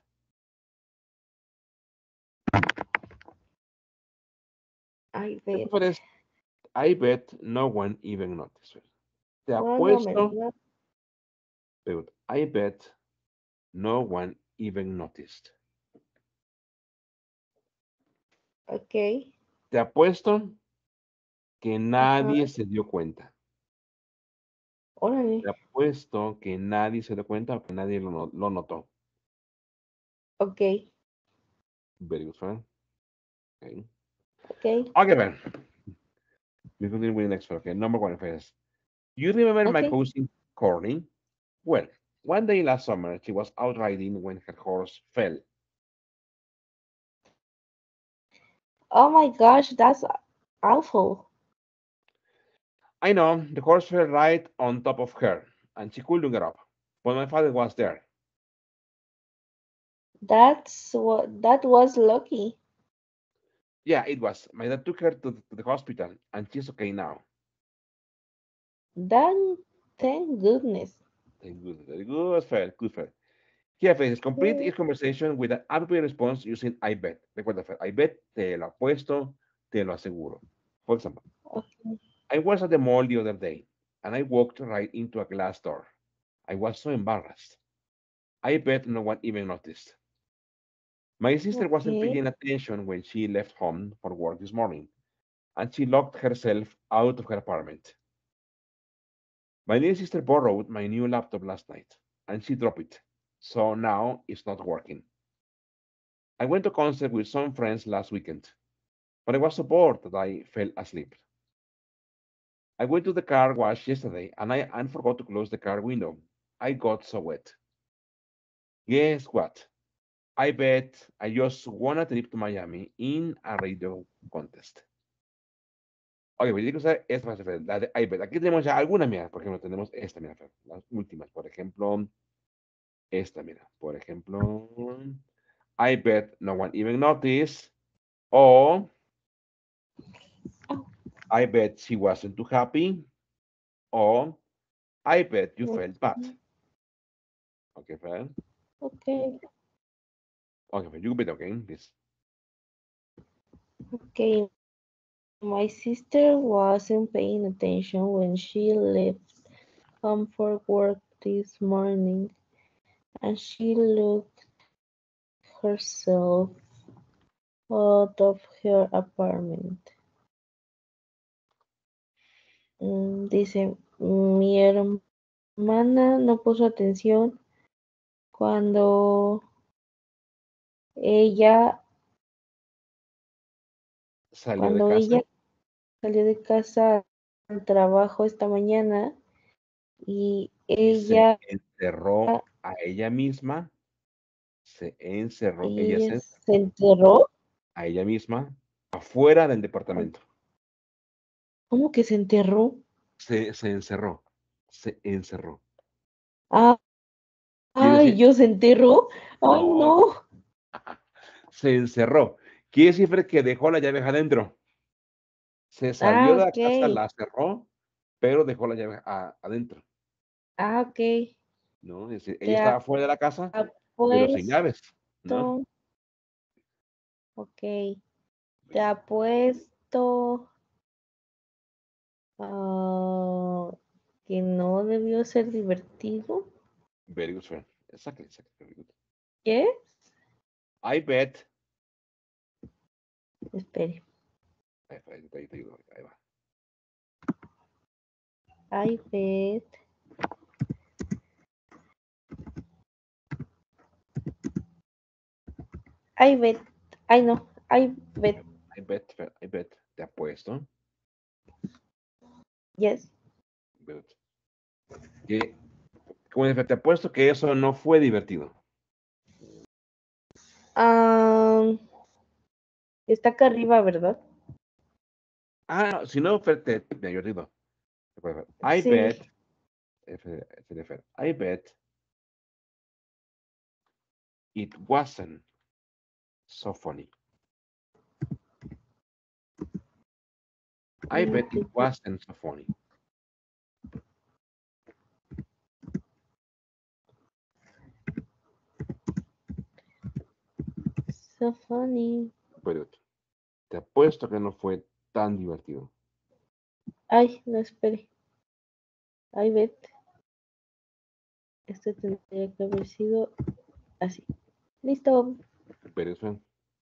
I ¿Qué bet. prefieres? I bet no one even noticed, Fer. Te One moment. apuesto, no- pregunta, I bet no one even noticed. Okay. Te apuesto que Ajá. nadie se dio cuenta. Órale. Te apuesto que nadie se dio cuenta o que nadie lo, no- lo notó. Okay. Very good, Fer. Okay. Okay. Okay, Ben. We continue with the next one. Okay, number one first. You remember my Okay. cousin Courtney? Well, one day last summer, she was out riding when her horse fell. Oh my gosh, that's awful. I know, the horse fell right on top of her, and she couldn't get up. But my father was there. That's what that was lucky. Yeah, it was. My dad took her to, to the hospital, and she's okay now. Then thank goodness. Thank goodness. Very good, Fer. Good, Fer. Here, Fer, complete Okay. each conversation with an appropriate response using I bet. Recuerda, Fer, I bet, te lo apuesto, te lo aseguro. For example, Okay. I was at the mall the other day, and I walked right into a glass door. I was so embarrassed. I bet no one even noticed. My sister wasn't Okay. paying attention when she left home for work this morning, and she locked herself out of her apartment. My little sister borrowed my new laptop last night, and she dropped it, so now it's not working. I went to a concert with some friends last weekend, but I was so bored that I fell asleep. I went to the car wash yesterday, and I and forgot to close the car window. I got so wet. Guess what? I bet I just won a trip to Miami in a radio contest. Ok, pues yo que usar esta frase, Fer, la de I bet. Aquí tenemos ya alguna, mira, por ejemplo, tenemos esta, mira, Fer, las últimas. Por ejemplo, esta, mira. Por ejemplo, I bet no one even noticed. O I bet she wasn't too happy. O I bet you felt bad. Okay, Fer. Okay. Okay, Fer, you bet, okay, this. Okay. My sister wasn't paying attention when she left home for work this morning, and she locked herself out of her apartment. Mm, dice, mi hermana no puso atención cuando ella, Salió de cuando casa ella salió de casa al trabajo esta mañana y y se ella, encerró a ella misma. Se encerró, y ella ella se se enterró. a ella misma afuera del departamento. ¿Cómo que se enterró? Se, se encerró, se encerró. Ah, Quiere ay, decir, yo se enterró. Ay, no, no. se encerró. Quiere decir Fer, que dejó la llave adentro. Se salió Ah, de la casa, ok. la cerró, pero dejó la llave a- adentro. Ah, ok. ¿No? Es decir, ella Te estaba fuera de la casa, pero sin apuesto. llaves, ¿no? Ok. Te apuesto ah, que no debió ser divertido. Very good, Fer. Exactly, exactly. Very good. ¿Qué? I bet. Espere. Ahí, ahí, ahí, ahí, ahí va. I bet. I bet. Ay, no. I bet. I bet, Fer, I bet. Te apuesto. Yes. Good. Que, como dice, te apuesto que eso no fue divertido. Ah, Um, está acá arriba, ¿verdad? Ah, si no, Fer, te, me ayudo. I Sí. bet, F, F de Fer, I bet it wasn't so funny. I bet it wasn't so funny. So funny. Pero te apuesto que no fue tan divertido. Ay, no, espere. I bet. Esto tendría que haber sido así. Listo. Pero eso,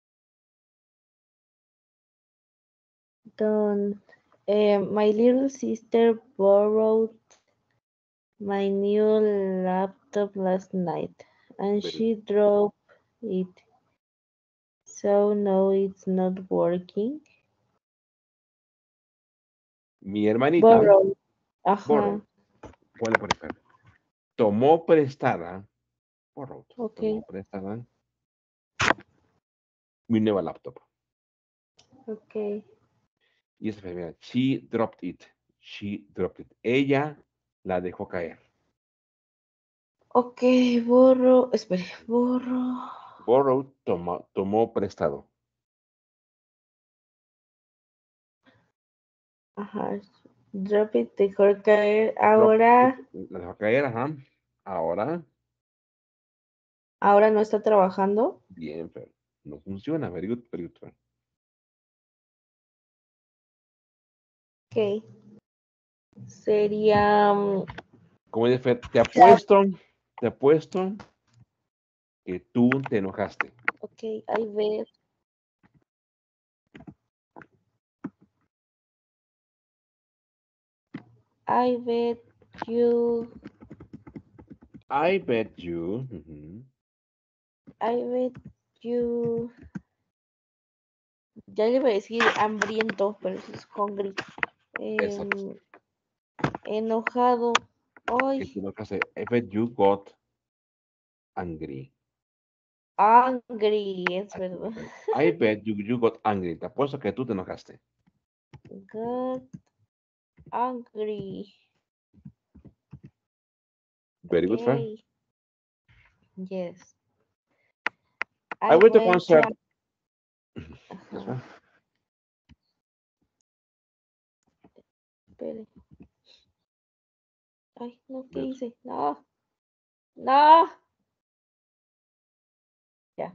Done. Eh, my little sister borrowed my new laptop last night and pero she dropped it. So no, it's not working. mi hermanita, Borrow. Ajá. borrow, ¿cuál le pone Fer? Tomó prestada, borrowed, Ok. tomó prestada mi nueva laptop. Ok. Y esa fue, mira, she dropped it, she dropped it. Ella la dejó caer. Ok, borro. Espere, borro. Borrowed, tomó, tomó prestado. Ajá. Drop it, dejó caer. Ahora. Drop it, la dejó caer, ajá. Ahora, Ahora no está trabajando. bien, Fer. No funciona, very good, very good, Fer. Ok. Sería. um, Como dice Fer, te apuesto, te apuesto que tú te enojaste. Ok, ahí ver. I bet you. I bet you. Ujú. I bet you. Ya le iba a decir hambriento, pero eso es hungry. Exacto. Em, enojado. Que te Ay, enojaste. I bet you got angry. angry, es verdad. I bet you, you got angry. Te apuesto que tú te enojaste. Got angry. Very good, Fer. Okay. Yes. I I went to went concert. to. Yes, Ajá, Fer. espere. Ay, no, ¿qué Good. hice? No, no. Ya.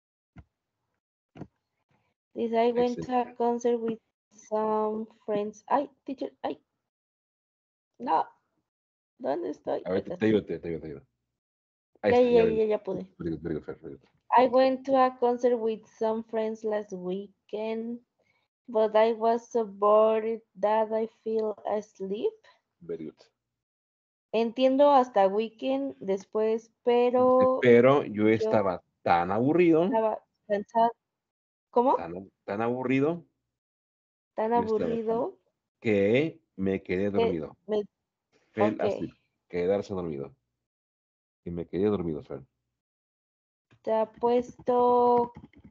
This I went to a Excelente. concert with some friends. Ay, teacher, ay, no. ¿Dónde estoy? A ver, te, Acá te estoy. ayudo, te, te ayudo, te ayudo. Ahí Ya, está, ya, ya ya, ven. ya, ya pude. Very good, very good, Fer, very good. I went to a concert with some friends last weekend, but I was so bored that I fell asleep. Very good. Entiendo hasta weekend después, pero Pero yo yo estaba tan aburrido, estaba cansada. ¿Cómo? tan, tan aburrido, Tan yo estaba tan, aburrido que me quedé que dormido. me. Fell Ok, asleep. Quedarse dormido. Y me quedé dormido, Fer. te apuesto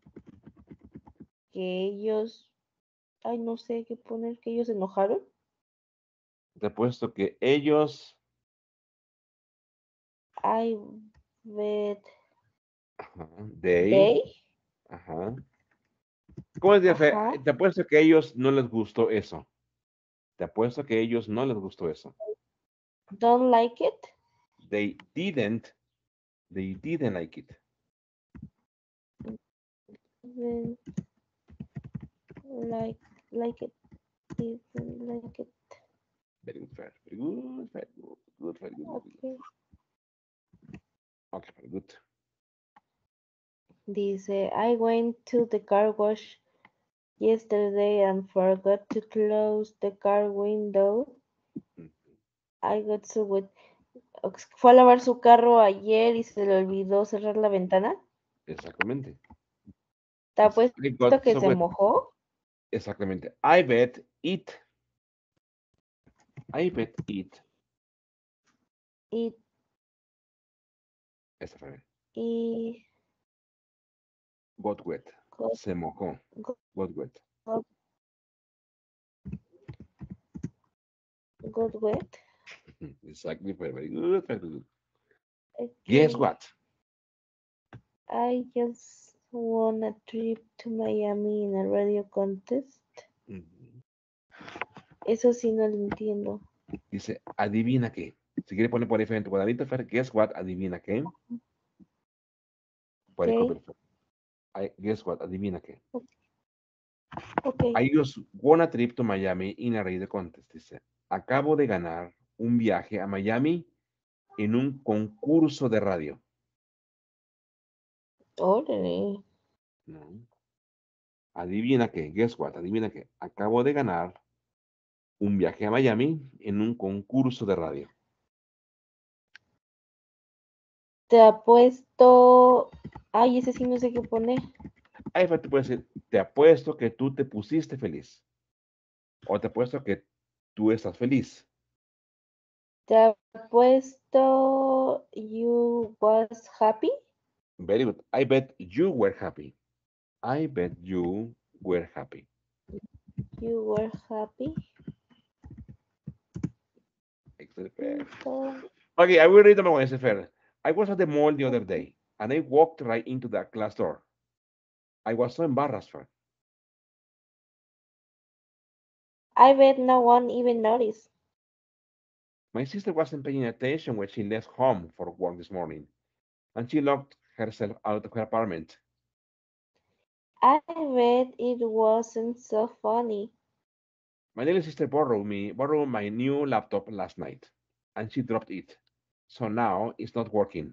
que ellos. Ay, no sé qué poner, que ellos se enojaron. Te apuesto que ellos. I bet Ajá, they. they. Ajá. ¿Cómo es, Fe? Ajá. Te apuesto que a ellos no les gustó eso. Te apuesto que a ellos no les gustó eso. Don't like it. They didn't. They didn't like it. Didn't like like it. Didn't like it. Very good, Fer. Very good, very good, good, very good, very good. Okay. Okay, very good. Dice, I went to the car wash yesterday and forgot to close the car window. Mm, I got so wet. Fue a lavar su carro ayer y se le olvidó cerrar la ventana. Exactamente. ¿Te Es, I apuesto got que so se wet. mojó? Exactamente. I bet it. I bet it. Y, Esa fue. y Got wet. Got, Se mojó. got, Got wet. got, got wet. Exactly. Very, very good. Very good. Okay. Guess what? I just won a trip to Miami in a radio contest. Mm. Eso sí no lo entiendo. Dice, adivina qué. Si quiere poner por diferente, por ahorita, Fer, guess what? Adivina qué. Puede Okay. copiar, Fer. I, guess what? Adivina qué. Okay. I just won a trip to Miami in a radio contest. Dice, acabo de ganar un viaje a Miami en un concurso de radio. Órale. No. Adivina qué. Guess what? Adivina qué. Acabo de ganar un viaje a Miami en un concurso de radio. Te apuesto. Ay, ese sí no sé qué poner. Ahí Fer, tú puedes decir, te apuesto que tú te pusiste feliz. O te apuesto que tú estás feliz. Te apuesto. You was happy. Very good. I bet you were happy. I bet you were happy. You were happy. Excellent. Fer. So, Okay, I will read them one, Fer. I was at the mall the other day, and I walked right into that glass door. I was so embarrassed, Fer. I bet no one even noticed. My sister wasn't paying attention when she left home for work this morning, and she locked herself out of her apartment. I bet it wasn't so funny. My little sister borrowed me borrowed my new laptop last night, and she dropped it. So now it's not working.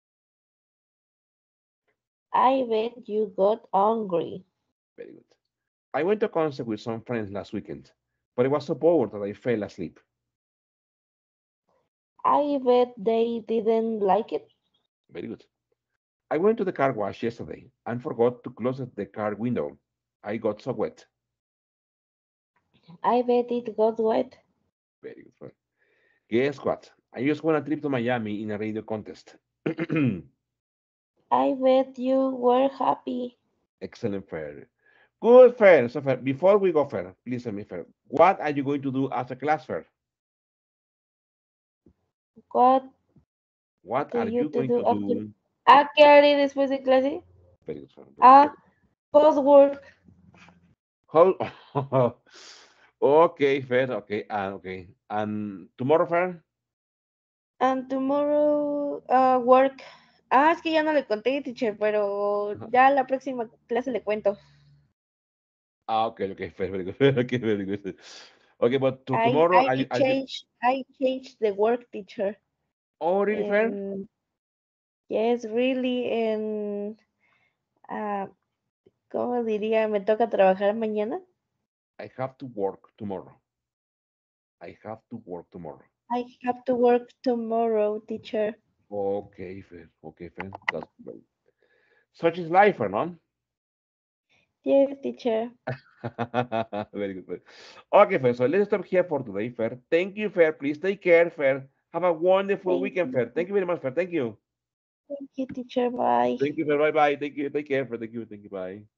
I bet you got hungry. Very good. I went to a concert with some friends last weekend, but I was so bored that I fell asleep. I bet they didn't like it. Very good. I went to the car wash yesterday and forgot to close the car window. I got so wet. I bet it got wet. Very good. Fer. Guess what? I just won a trip to Miami in a radio contest. I bet you were happy. Excellent, Fer. Good, Fer. So, Fer, before we go, Fer, please tell me, Fer, what are you going to do after class, Fer? What What do are you you to going do to after? do? Ah, ¿qué haré después de clase? Very good, Fer. Very Ah, good. post-work. How? Okay, Fer. Okay, and okay, and tomorrow, Fer. And tomorrow, uh, work. Ah, es que ya no le conté, teacher, pero Uh-huh. ya la próxima clase le cuento. Ah, okay, okay, Fer. Very good. Okay, very good. Okay, but to, I tomorrow, I are you, are you, changed I changed the work, teacher. oh, really, Fer? And yes, really, and uh, ¿cómo diría? Me toca trabajar mañana. I have to work tomorrow. I have to work tomorrow. I have to work tomorrow, teacher. Okay, Fer. Okay, Fer. That's great. Such is life, Fer, no? Yes, teacher. Very good, Fer. Okay, Fer. So let's stop here for today, Fer. Thank you, Fer. Please take care, Fer. Have a wonderful Thank weekend, you. Fer. Thank you very much, Fer. Thank you. Thank you, teacher. Bye. Thank you, Fer. Bye bye. Thank you. Take care, Fer. Thank you. Thank you. Bye.